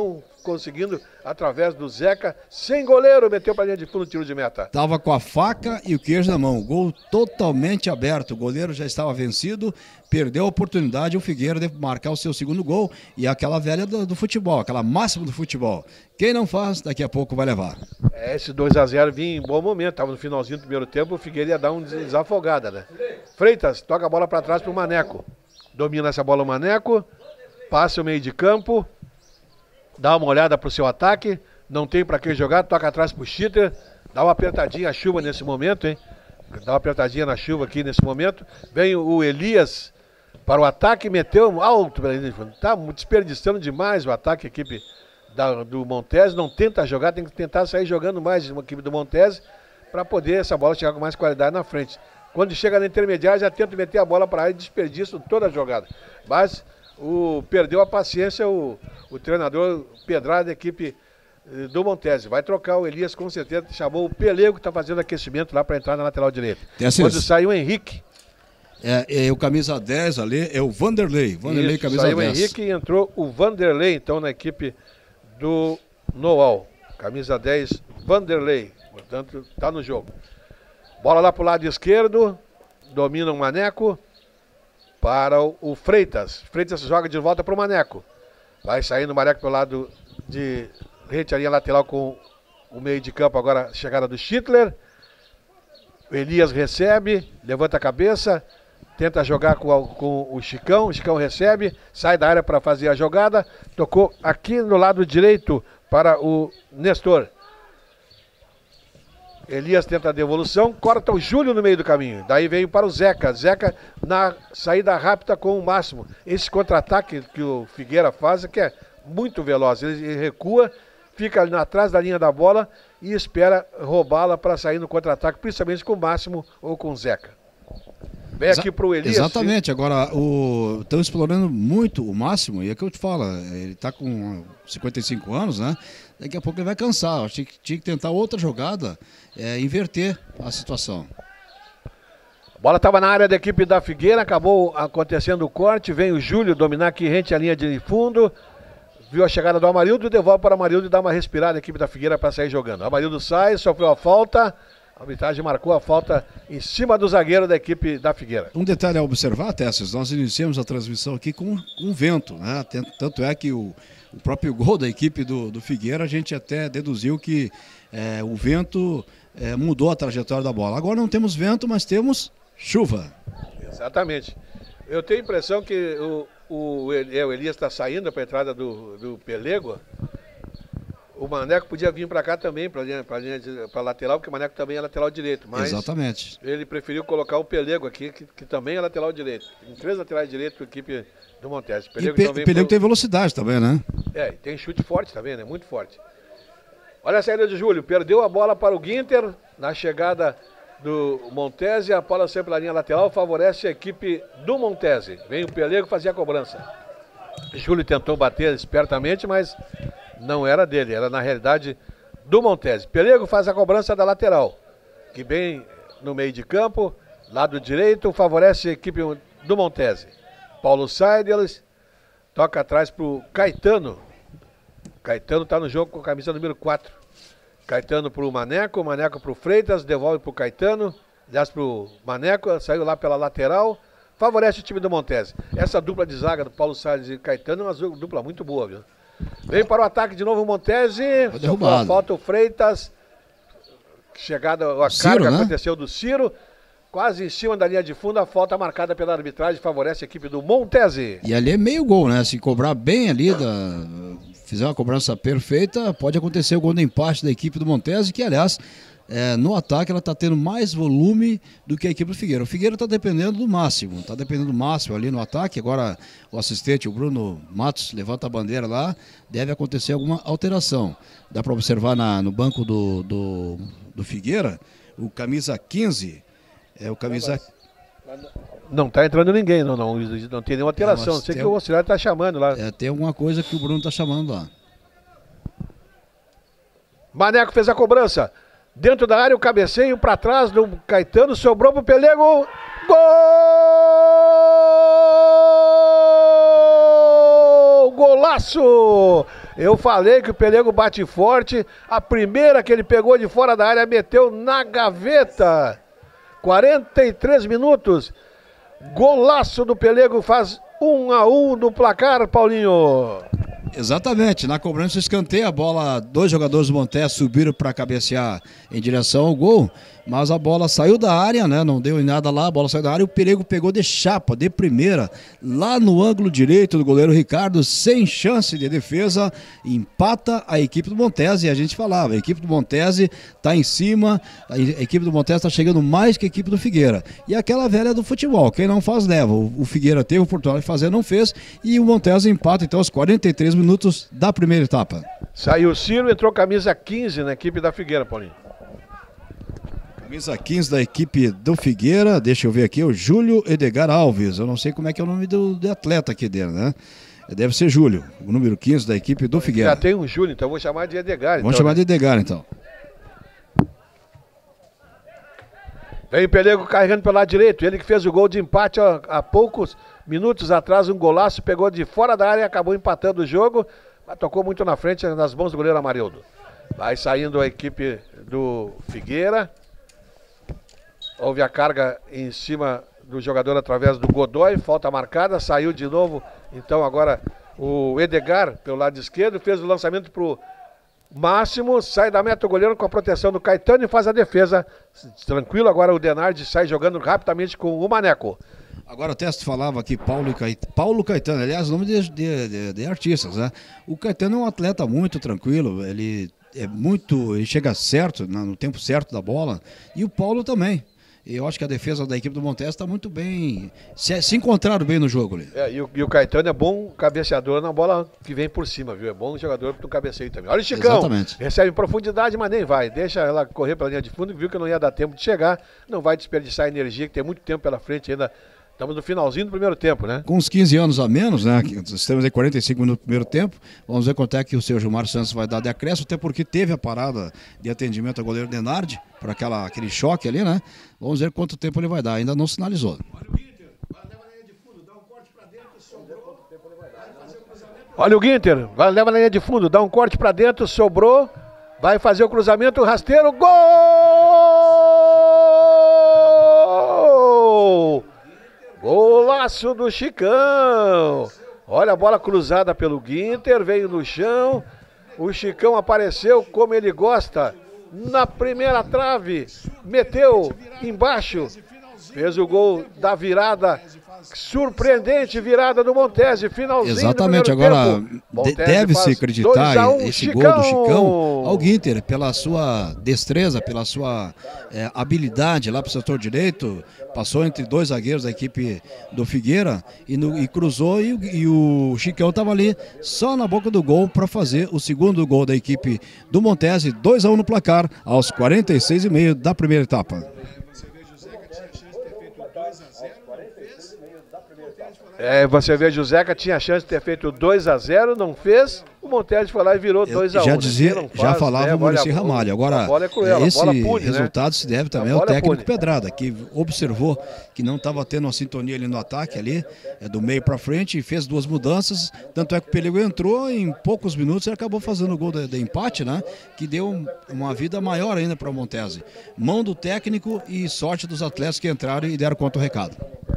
[SPEAKER 2] conseguindo, através do Zeca, sem goleiro, meteu pra linha de fundo, tiro de meta.
[SPEAKER 3] Tava com a faca e o queijo na mão, gol totalmente aberto, o goleiro já estava vencido, perdeu a oportunidade, o Figueira de marcar o seu segundo gol, e aquela velha do, do futebol, aquela máxima do futebol. Quem não faz, daqui a pouco vai levar.
[SPEAKER 2] É, esse dois a zero vinha em bom momento, tava no finalzinho do primeiro tempo, o Figueira ia dar uma desafogada, né? Freitas, toca a bola pra trás pro Maneco. Domina essa bola o Maneco, passa o meio de campo, dá uma olhada pro seu ataque, não tem pra quem jogar, toca atrás pro Chitter, dá uma apertadinha a chuva nesse momento, hein? Dá uma apertadinha na chuva aqui nesse momento. Vem o Elias para o ataque, meteu alto, tá desperdiçando demais o ataque, a equipe da, do Montese, não tenta jogar, tem que tentar sair jogando mais a equipe do Montese para poder essa bola chegar com mais qualidade na frente. Quando chega na intermediária, já tenta meter a bola para a área e desperdiça toda a jogada. Mas o, perdeu a paciência o, o treinador Pedrada da equipe do Montese. Vai trocar o Elias, com certeza. Chamou o Pelego, que está fazendo aquecimento lá para entrar na lateral direita. Quando saiu o Henrique.
[SPEAKER 3] É, é o camisa dez ali, é o Vanderlei. Vanderlei,
[SPEAKER 2] Isso,
[SPEAKER 3] camisa
[SPEAKER 2] saiu
[SPEAKER 3] dez.
[SPEAKER 2] Saiu o Henrique e entrou o Vanderlei, então, na equipe do Noal. Camisa dez, Vanderlei. Portanto, está no jogo. Bola lá para o lado esquerdo. Domina o Maneco. Para o, o Freitas. Freitas joga de volta para o Maneco. Vai saindo o Maneco pelo lado de rente, a linha lateral com o meio de campo. Agora chegada do Schittler. O Elias recebe, levanta a cabeça, tenta jogar com, a, com o Chicão. O Chicão recebe, sai da área para fazer a jogada. Tocou aqui no lado direito para o Nestor. Elias tenta a devolução, corta o Júlio no meio do caminho. Daí veio para o Zeca. Zeca na saída rápida com o Máximo. Esse contra-ataque que o Figueira faz é que é muito veloz. Ele recua, fica ali atrás da linha da bola e espera roubá-la para sair no contra-ataque, principalmente com o Máximo ou com o Zeca. Vem
[SPEAKER 3] Exa
[SPEAKER 2] aqui para o Elias.
[SPEAKER 3] Exatamente, sim. Agora estão explorando muito o Máximo, e é que eu te falo, ele está com cinquenta e cinco anos, né? Daqui a pouco ele vai cansar. Acho que tinha que tentar outra jogada, é, inverter a situação.
[SPEAKER 2] A bola estava na área da equipe da Figueira, acabou acontecendo o corte, vem o Júlio dominar aqui rente a linha de fundo. Viu a chegada do Amarildo, devolve para o Amarildo e dá uma respirada a equipe da Figueira para sair jogando. O Amarildo sai, sofreu a falta. A arbitragem marcou a falta em cima do zagueiro da equipe da Figueira.
[SPEAKER 3] Um detalhe a observar, Tessos, nós iniciamos a transmissão aqui com, com vento, né? Tanto é que o, o próprio gol da equipe do, do Figueira, a gente até deduziu que é, o vento é, mudou a trajetória da bola. Agora não temos vento, mas temos chuva.
[SPEAKER 2] Exatamente. Eu tenho a impressão que o, o, o Elias está saindo para a entrada do, do Pelego. O Maneco podia vir para cá também, para a lateral, porque o Maneco também é lateral direito. Mas
[SPEAKER 3] exatamente.
[SPEAKER 2] Ele preferiu colocar o Pelego aqui, que, que também é lateral direito. Em três laterais direitos para a equipe do Montese.
[SPEAKER 3] Pelego, e o Pe Pelego pro... tem velocidade também, né?
[SPEAKER 2] É, tem chute forte também, né? Muito forte. Olha a saída de Júlio. Perdeu a bola para o Guinter na chegada do Montese. A bola sempre na linha lateral, favorece a equipe do Montese. Vem o Pelego fazer a cobrança. Júlio tentou bater espertamente, mas não era dele, era na realidade do Montese. Pelego faz a cobrança da lateral, que bem no meio de campo, lado direito, favorece a equipe do Montese. Paulo Seidels toca atrás para o Caetano. Caetano está no jogo com a camisa número quatro. Caetano para o Maneco, Maneco para o Freitas, devolve para o Caetano, aliás para o Maneco, saiu lá pela lateral, favorece o time do Montese. Essa dupla de zaga do Paulo Seidels e Caetano é uma dupla muito boa, viu? Vem para o ataque de novo o Montese. A falta o Freitas. Chegada, a Ciro, carga, né? Aconteceu do Ciro. Quase em cima da linha de fundo. A falta marcada pela arbitragem favorece a equipe do Montese.
[SPEAKER 3] E ali é meio gol, né? Se cobrar bem ali, da... fizer uma cobrança perfeita, pode acontecer o gol do empate da equipe do Montese, que aliás, é, no ataque ela está tendo mais volume do que a equipe do Figueira. O Figueira está dependendo do Máximo, está dependendo do Máximo ali no ataque. Agora o assistente, o Bruno Matos, levanta a bandeira lá, deve acontecer alguma alteração. Dá para observar na, no banco do, do, do Figueira, o camisa quinze, é o camisa...
[SPEAKER 2] Não está entrando ninguém, não, não, não tem nenhuma alteração, não sei que o auxiliar está chamando lá.
[SPEAKER 3] É, tem alguma coisa que o Bruno está chamando lá.
[SPEAKER 2] Maneco fez a cobrança. Dentro da área, o cabeceio para trás do Caetano, sobrou para o Pelego. Gol! Golaço! golaço! Eu falei que o Pelego bate forte, a primeira que ele pegou de fora da área meteu na gaveta. quarenta e três minutos, golaço do Pelego, faz um a um no placar, Paulinho.
[SPEAKER 3] Exatamente, na cobrança do escanteio, a bola, dois jogadores do Montes subiram para cabecear em direção ao gol, mas a bola saiu da área, né? Não deu em nada lá, a bola saiu da área e o Pelego pegou de chapa, de primeira, lá no ângulo direito do goleiro Ricardo, sem chance de defesa, empata a equipe do Montes. E a gente falava, a equipe do Montes está em cima, a equipe do Montes está chegando mais que a equipe do Figueira. E aquela velha do futebol, quem não faz leva. O Figueira teve a oportunidade de fazer, não fez, e o Montes empata então aos quarenta e três minutos da primeira etapa.
[SPEAKER 2] Saiu o Ciro, entrou camisa quinze na equipe da Figueira, Paulinho.
[SPEAKER 3] Camisa quinze da equipe do Figueira, deixa eu ver aqui, o Júlio Edgar Alves. Eu não sei como é que é o nome do, do atleta aqui dele, né? Deve ser Júlio, o número quinze da equipe do Figueira.
[SPEAKER 2] Já tem um Júlio, então eu vou chamar de Edgar.
[SPEAKER 3] Vamos
[SPEAKER 2] então,
[SPEAKER 3] chamar
[SPEAKER 2] né?
[SPEAKER 3] de Edgar, então.
[SPEAKER 2] Vem o Pelego carregando pelo lado direito, ele que fez o gol de empate ó, há poucos minutos atrás, um golaço, pegou de fora da área e acabou empatando o jogo, mas tocou muito na frente, nas mãos do goleiro Amarildo. Vai saindo a equipe do Figueira. Houve a carga em cima do jogador através do Godoy, falta marcada, saiu de novo. Então agora o Edgar, pelo lado esquerdo, fez o lançamento para o Máximo, sai da meta o goleiro com a proteção do Caetano e faz a defesa. Tranquilo, agora o Denardi sai jogando rapidamente com o Maneco.
[SPEAKER 3] Agora o Testo falava aqui, Paulo, Caetano, Paulo Caetano, aliás, nome de, de, de, de artistas, né? O Caetano é um atleta muito tranquilo, ele é muito, ele chega certo, no tempo certo da bola, e o Paulo também. Eu acho que a defesa da equipe do Montes está muito bem, se, se encontraram bem no jogo ali.
[SPEAKER 2] É, e, o, e o Caetano é bom cabeceador na bola que vem por cima, viu? É bom jogador pro cabeceio também. Olha o Chicão,
[SPEAKER 3] exatamente.
[SPEAKER 2] Recebe em profundidade, mas nem vai. Deixa ela correr pela linha de fundo, viu que não ia dar tempo de chegar. Não vai desperdiçar energia, que tem muito tempo pela frente ainda. Estamos no finalzinho do primeiro tempo, né?
[SPEAKER 3] Com uns quinze anos a menos, né? Estamos aí quarenta e cinco minutos do primeiro tempo. Vamos ver quanto é que o seu Gilmar Santos vai dar de acréscimo, até porque teve a parada de atendimento ao goleiro Denardi, por aquela, aquele choque ali, né? Vamos ver quanto tempo ele vai dar. Ainda não sinalizou.
[SPEAKER 2] Olha o Guinter, vai levar na linha de fundo, dá um corte pra dentro, sobrou, vai fazer o cruzamento, rasteiro, gol! Golaço do Chicão! Olha a bola cruzada pelo Guinter, veio no chão, o Chicão apareceu como ele gosta, na primeira trave, meteu embaixo, fez o gol da virada, surpreendente virada do Montese, finalzinho.
[SPEAKER 3] Exatamente, agora de, deve-se acreditar um, esse Chicão. Gol do Chicão ao Guinter, pela sua destreza, pela sua é, habilidade lá para o setor direito, passou entre dois zagueiros da equipe do Figueira e, no, e cruzou e, e o Chicão estava ali só na boca do gol para fazer o segundo gol da equipe do Montese, dois a um no placar, aos quarenta e seis e meio da primeira etapa.
[SPEAKER 2] É, você vê, Joseca tinha chance de ter feito dois a zero, não fez, o Montes foi lá e virou dois a um.
[SPEAKER 3] Já dizia, né? já faz, falava né? o Muricy Ramalho. Agora, é cruel, esse pune, resultado né? se deve também ao técnico pune. Pedrada, que observou que não estava tendo uma sintonia ali no ataque, ali, é, do meio para frente, e fez duas mudanças, tanto é que o Pelego entrou, em poucos minutos ele acabou fazendo o gol de, de empate, né? Que deu uma vida maior ainda para o Montese. Mão do técnico e sorte dos atletas que entraram e deram conta do recado.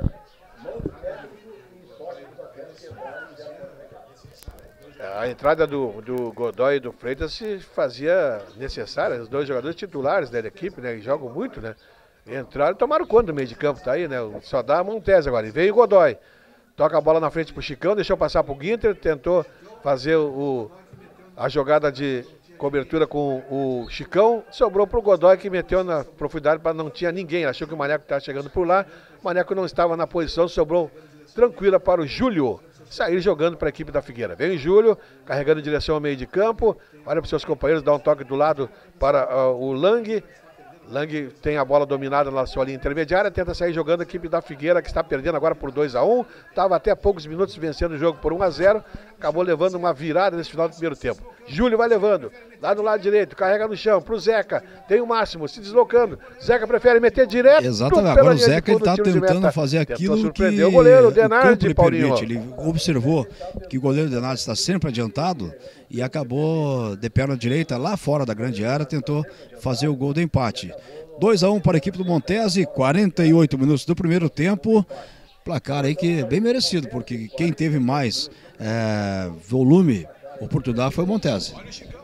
[SPEAKER 2] A entrada do, do Godoy e do Freitas se fazia necessária, os dois jogadores titulares da equipe, né, que jogam muito, né, entraram e tomaram conta do meio de campo, tá aí, né, só dá a Montese agora, e veio o Godoy, toca a bola na frente pro Chicão, deixou passar pro Guinter, tentou fazer o, a jogada de cobertura com o Chicão, sobrou pro Godoy que meteu na profundidade para não tinha ninguém, achou que o Maneco estava chegando por lá, o Maneco não estava na posição, sobrou tranquila para o Júlio. Sair jogando para a equipe da Figueira. Vem o Júlio, carregando em direção ao meio de campo. Olha para os seus companheiros, dá um toque do lado para uh, o Lang. Lang tem a bola dominada na sua linha intermediária, tenta sair jogando a equipe da Figueira, que está perdendo agora por dois a um. Estava até poucos minutos vencendo o jogo por um a zero. Acabou levando uma virada nesse final do primeiro tempo. Júlio vai levando, lá do lado direito, carrega no chão, pro Zeca. Tem o Máximo, se deslocando. Zeca prefere meter direto.
[SPEAKER 3] Exatamente, agora o Zeca está tentando fazer aquilo que
[SPEAKER 2] o goleiro, o Denardi,
[SPEAKER 3] o Paulinho. Ele observou que o goleiro Denardi está sempre adiantado e acabou de perna direita, lá fora da grande área, tentou fazer o gol do empate. dois a um para a equipe do Montese, quarenta e oito minutos do primeiro tempo. Placar aí que é bem merecido, porque quem teve mais é, volume, oportunidade foi o Montese.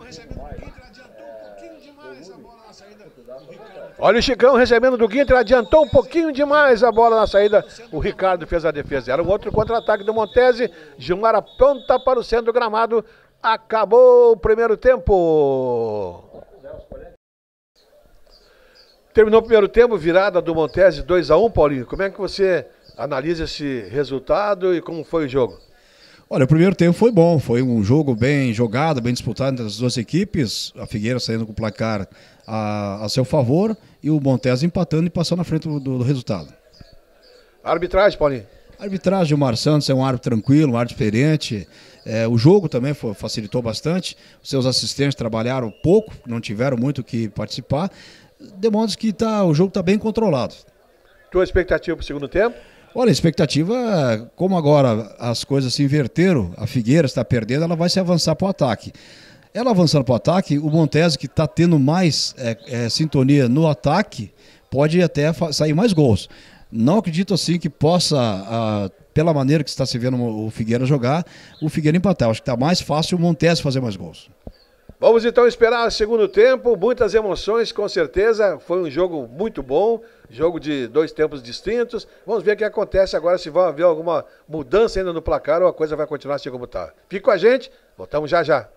[SPEAKER 2] Olha o Chicão recebendo do Guinter, adiantou um pouquinho demais a bola na saída. O Ricardo fez a defesa. Era um outro contra-ataque do Montese. Gilmar aponta para o centro do gramado. Acabou o primeiro tempo. Terminou o primeiro tempo, virada do Montese dois a um, Paulinho. Como é que você analisa esse resultado e como foi o jogo?
[SPEAKER 3] Olha, o primeiro tempo foi bom, foi um jogo bem jogado, bem disputado entre as duas equipes. A Figueira saindo com o placar a, a seu favor e o Montese empatando e passando na frente do, do resultado.
[SPEAKER 2] Arbitragem, Paulinho?
[SPEAKER 3] A arbitragem, o Mar Santos é um árbitro tranquilo, um árbitro experiente. É, o jogo também foi, facilitou bastante. Os seus assistentes trabalharam pouco, não tiveram muito que participar. Demonstra que tá, o jogo está bem controlado.
[SPEAKER 2] Tua expectativa para o segundo tempo?
[SPEAKER 3] Olha, a expectativa, como agora as coisas se inverteram, a Figueira está perdendo, ela vai se avançar para o ataque. Ela avançando para o ataque, o Montese, que está tendo mais é, é, sintonia no ataque, pode até sair mais gols. Não acredito assim que possa, a, pela maneira que está se vendo o Figueira jogar, o Figueira empatar. Acho que está mais fácil o Montese fazer mais gols.
[SPEAKER 2] Vamos então esperar o segundo tempo, muitas emoções com certeza, foi um jogo muito bom, jogo de dois tempos distintos. Vamos ver o que acontece agora, se vai haver alguma mudança ainda no placar ou a coisa vai continuar assim como está. Fique com a gente, voltamos já já.